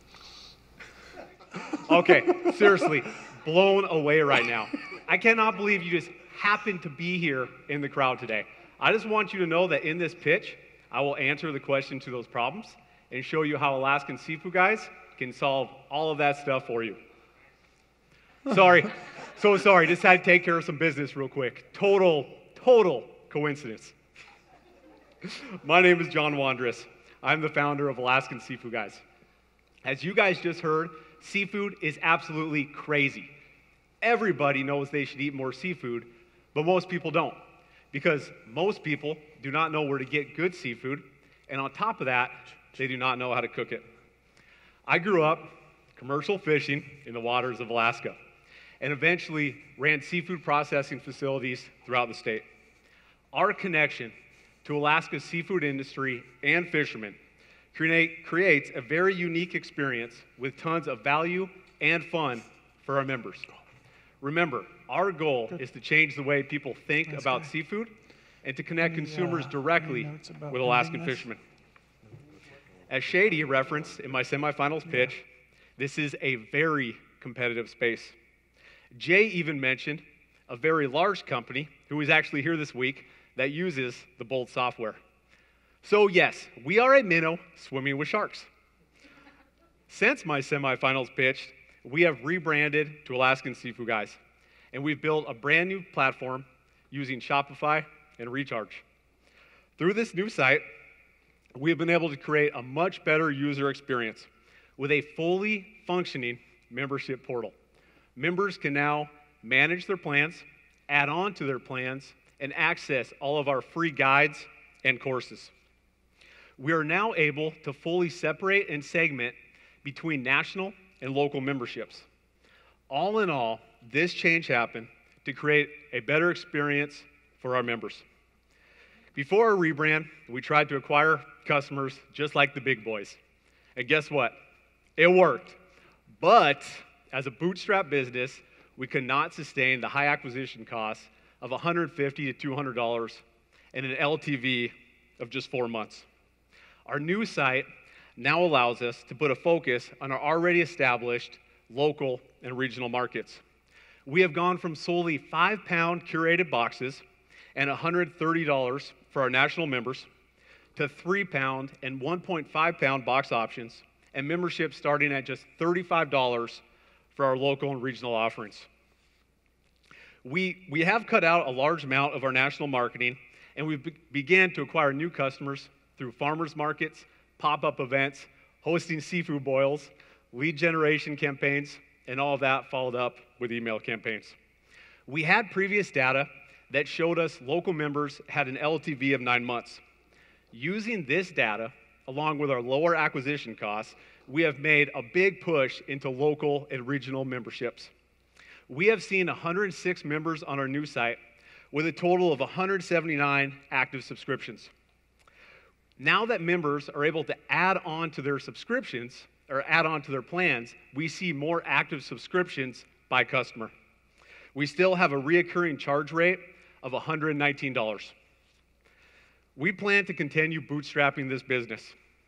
Okay, seriously, blown away right now. I cannot believe you just happened to be here in the crowd today. I just want you to know that in this pitch, I will answer the question to those problems and show you how Alaskan Seafood Guys can solve all of that stuff for you. Sorry, so sorry, just had to take care of some business real quick. Total, total coincidence. My name is John Wanderous. I'm the founder of Alaskan Seafood Guys. As you guys just heard, seafood is absolutely crazy. Everybody knows they should eat more seafood, but most people don't, because most people do not know where to get good seafood, and on top of that, they do not know how to cook it. I grew up commercial fishing in the waters of Alaska, and eventually ran seafood processing facilities throughout the state. Our connection to Alaska's seafood industry and fishermen create, creates a very unique experience with tons of value and fun for our members. Remember, our goal is to change the way people think That's about good. seafood and to connect Any, consumers uh, directly with Alaskan fishermen. As Shady referenced in my semifinals pitch, yeah. this is a very competitive space. Jay even mentioned a very large company who is actually here this week that uses the Bold software. So yes, we are a minnow swimming with sharks. Since my semifinals pitched, we have rebranded to Alaskan Seafood Guys, and we've built a brand new platform using Shopify and Recharge. Through this new site, we have been able to create a much better user experience with a fully functioning membership portal. Members can now manage their plans, add on to their plans, and access all of our free guides and courses. We are now able to fully separate and segment between national and local memberships. All in all, this change happened to create a better experience for our members. Before our rebrand, we tried to acquire customers just like the big boys. And guess what? It worked. But as a bootstrap business, we could not sustain the high acquisition costs of one hundred fifty to two hundred dollars and an L T V of just four months. Our new site now allows us to put a focus on our already established local and regional markets. We have gone from solely five pound curated boxes and one hundred thirty dollars for our national members to three pound and one point five pound box options and membership starting at just thirty-five dollars for our local and regional offerings. We, we have cut out a large amount of our national marketing, and we be began to acquire new customers through farmers markets, pop-up events, hosting seafood boils, lead generation campaigns, and all of that followed up with email campaigns. We had previous data that showed us local members had an L T V of nine months. Using this data, along with our lower acquisition costs, we have made a big push into local and regional memberships. We have seen one hundred six members on our new site with a total of one hundred seventy-nine active subscriptions. Now that members are able to add on to their subscriptions or add on to their plans, we see more active subscriptions by customer. We still have a reoccurring charge rate of one hundred nineteen dollars. We plan to continue bootstrapping this business.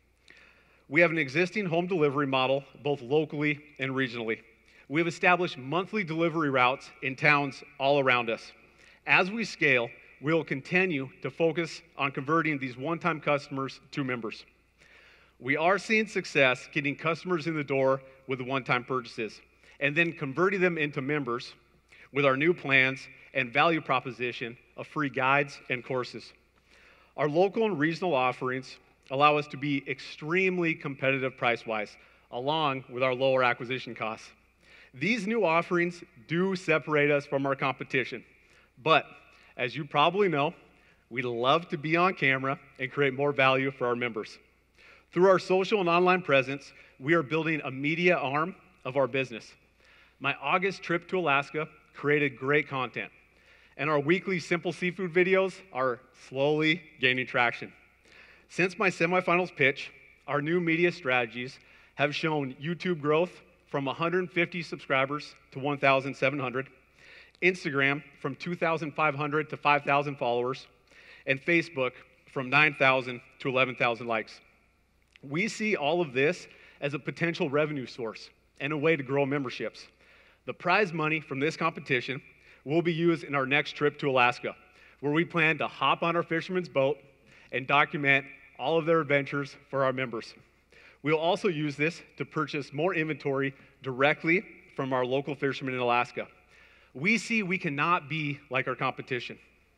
We have an existing home delivery model, both locally and regionally. We have established monthly delivery routes in towns all around us. As we scale, we will continue to focus on converting these one-time customers to members. We are seeing success getting customers in the door with the one-time purchases and then converting them into members with our new plans and value proposition of free guides and courses. Our local and regional offerings allow us to be extremely competitive price-wise, along with our lower acquisition costs. These new offerings do separate us from our competition, but as you probably know, we love to be on camera and create more value for our members. Through our social and online presence, we are building a media arm of our business. My August trip to Alaska created great content, and our weekly Simple Seafood videos are slowly gaining traction. Since my semifinals pitch, our new media strategies have shown YouTube growth from one hundred fifty subscribers to one thousand seven hundred, Instagram from two thousand five hundred to five thousand followers, and Facebook from nine thousand to eleven thousand likes. We see all of this as a potential revenue source and a way to grow memberships. The prize money from this competition will be used in our next trip to Alaska, where we plan to hop on our fisherman's boat and document all of their adventures for our members. We'll also use this to purchase more inventory directly from our local fishermen in Alaska. We see we cannot be like our competition.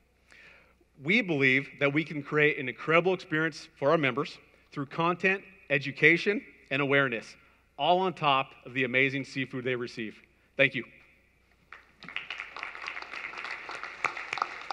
We believe that we can create an incredible experience for our members through content, education, and awareness, all on top of the amazing seafood they receive. Thank you.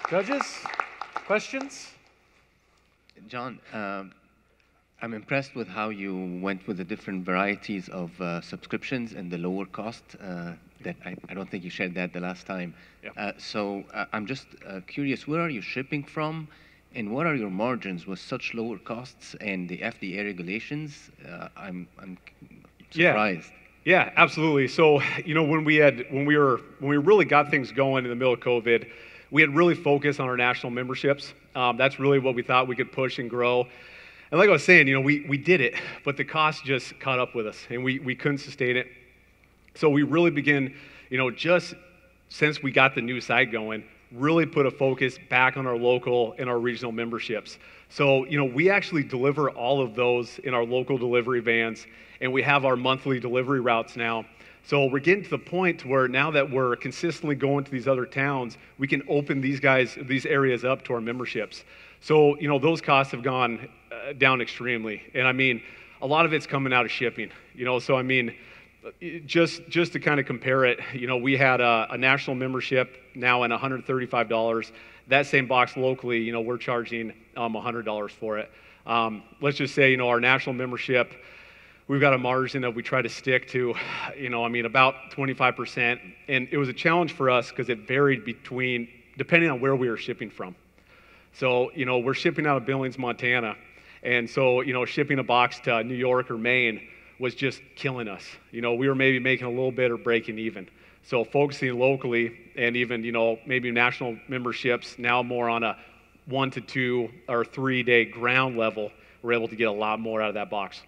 Judges, questions? John, um, I'm impressed with how you went with the different varieties of uh, subscriptions and the lower cost. Uh, that I, I don't think you shared that the last time. Yeah. Uh, so uh, I'm just uh, curious, where are you shipping from, and what are your margins with such lower costs and the F D A regulations? Uh, I'm I'm surprised. Yeah. Yeah, absolutely. So you know, when we had when we were when we really got things going in the middle of COVID, we had really focused on our national memberships. Um, that's really what we thought we could push and grow. And like I was saying, you know, we, we did it, but the cost just caught up with us, and we, we couldn't sustain it. So we really began, you know, just since we got the new site going, really put a focus back on our local and our regional memberships. So, you know, we actually deliver all of those in our local delivery vans, and we have our monthly delivery routes now. So we're getting to the point where now that we're consistently going to these other towns, we can open these guys, these areas up to our memberships. So, you know, those costs have gone uh, down extremely. And I mean, a lot of it's coming out of shipping, you know, so I mean, just just to kind of compare it, you know, we had a, a national membership now at one hundred thirty-five dollars. That same box locally, you know, we're charging um, one hundred dollars for it. Um, let's just say, you know, our national membership, we've got a margin that we try to stick to, you know, I mean, about twenty-five percent. And it was a challenge for us because it varied between, depending on where we were shipping from. So, you know, we're shipping out of Billings, Montana. And so, you know, shipping a box to New York or Maine was just killing us. You know, we were maybe making a little bit or breaking even. So focusing locally and even, you know, maybe national memberships now more on a one to two or three day ground level, we're able to get a lot more out of that box.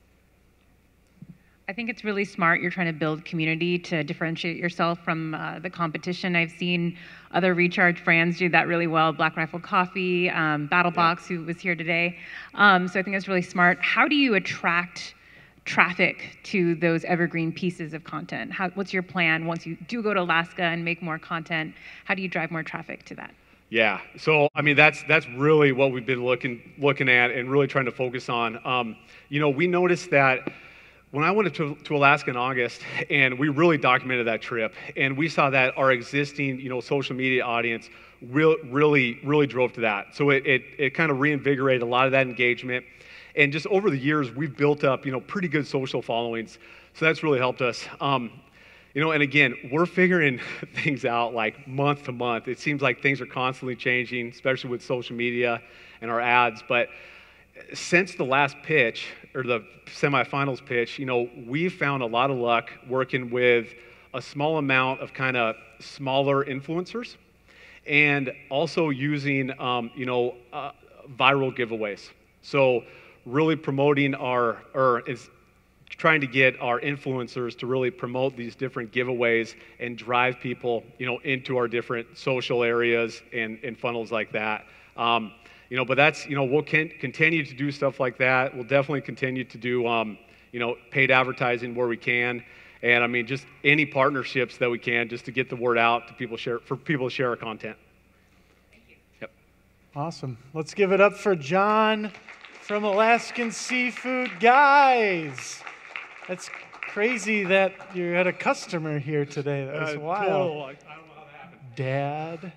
I think it's really smart. You're trying to build community to differentiate yourself from uh, the competition. I've seen other recharge brands do that really well. Black Rifle Coffee, um, Battle Box, yeah. who was here today. Um, so I think that's really smart. How do you attract traffic to those evergreen pieces of content? How, what's your plan once you do go to Alaska and make more content? How do you drive more traffic to that? Yeah, so I mean that's that's really what we've been looking looking at and really trying to focus on. Um, you know, we noticed that when I went to, to Alaska in August, and we really documented that trip, and we saw that our existing, you know, social media audience re really, really drove to that. So it, it, it kind of reinvigorated a lot of that engagement. And just over the years, we've built up, you know, pretty good social followings. So that's really helped us. Um, you know, and again, we're figuring things out like month to month. It seems like things are constantly changing, especially with social media and our ads. But since the last pitch, or the semifinals pitch, you know, we've found a lot of luck working with a small amount of kind of smaller influencers and also using, um, you know, uh, viral giveaways. So really promoting our, or is trying to get our influencers to really promote these different giveaways and drive people, you know, into our different social areas and, and funnels like that. Um, You know, but that's, you know, we'll can continue to do stuff like that. We'll definitely continue to do, um, you know, paid advertising where we can. And I mean, just any partnerships that we can just to get the word out to people, share for people to share our content. Thank you. Yep. Awesome. Let's give it up for John from Alaskan Seafood Guys. That's crazy that you had a customer here today. That was uh, wild. Cool. I, I don't know how that happened. Dad.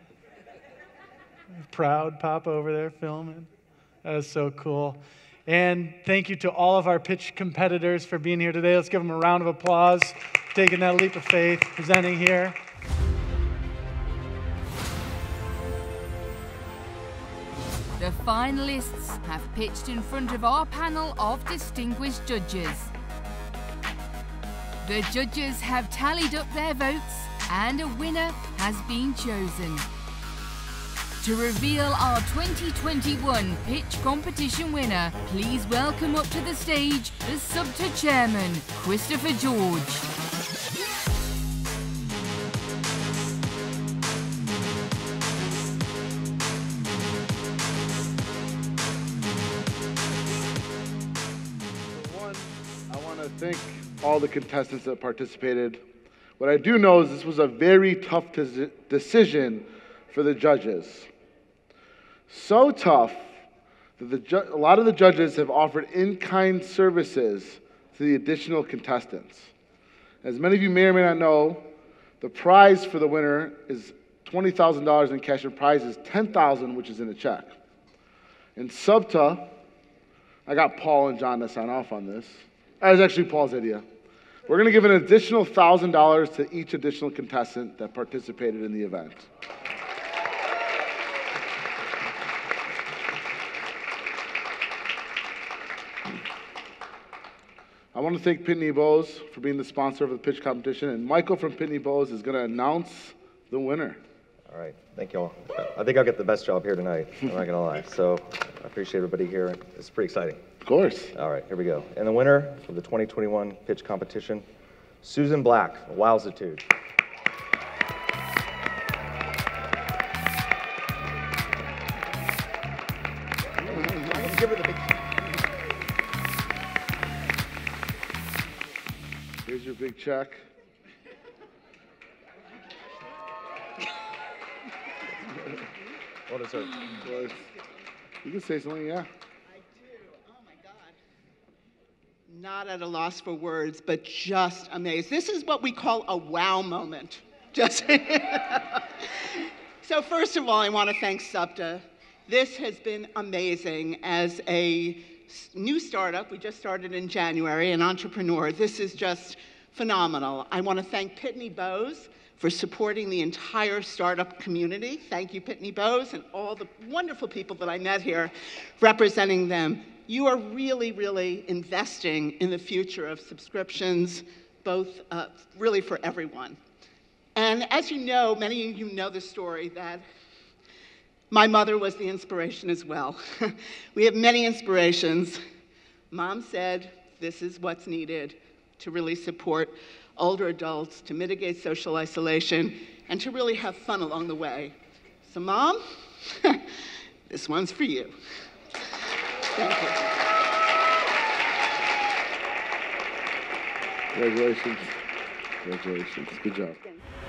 Proud pop over there filming. That is so cool. And thank you to all of our pitch competitors for being here today. Let's give them a round of applause, taking that leap of faith, presenting here. The finalists have pitched in front of our panel of distinguished judges. The judges have tallied up their votes and a winner has been chosen. To reveal our twenty twenty-one pitch competition winner, please welcome up to the stage the SUBTA chairman, Christopher George. For one, I want to thank all the contestants that participated. What I do know is this was a very tough decision for the judges. So tough that the ju a lot of the judges have offered in-kind services to the additional contestants. As many of you may or may not know, the prize for the winner is twenty thousand dollars in cash and prizes, ten thousand dollars which is in a check. In SUBTA, I got Paul and John to sign off on this. That was actually Paul's idea. We're going to give an additional one thousand dollars to each additional contestant that participated in the event. I want to thank Pitney Bowes for being the sponsor of the pitch competition, and Michael from Pitney Bowes is going to announce the winner. All right, thank you all. I think I'll get the best job here tonight, I'm not gonna lie. So I appreciate everybody here. It's pretty exciting. Of course. All right, here we go. And the winner for the twenty twenty-one pitch competition, Susan Black, Wowzitude. Give her the big... Here's your big check. What is it? You can say something, yeah. Not at a loss for words, but just amazed. This is what we call a wow moment. Just so first of all, I want to thank SUBTA. This has been amazing as a new startup. We just started in January, an entrepreneur. This is just phenomenal. I want to thank Pitney Bowes for supporting the entire startup community. Thank you, Pitney Bowes, and all the wonderful people that I met here representing them. You are really, really investing in the future of subscriptions, both uh, really for everyone. And as you know, many of you know the story that my mother was the inspiration as well. We have many inspirations. Mom said, this is what's needed to really support older adults, to mitigate social isolation, and to really have fun along the way. So Mom, this one's for you. Thank you. Congratulations. Congratulations. Good job.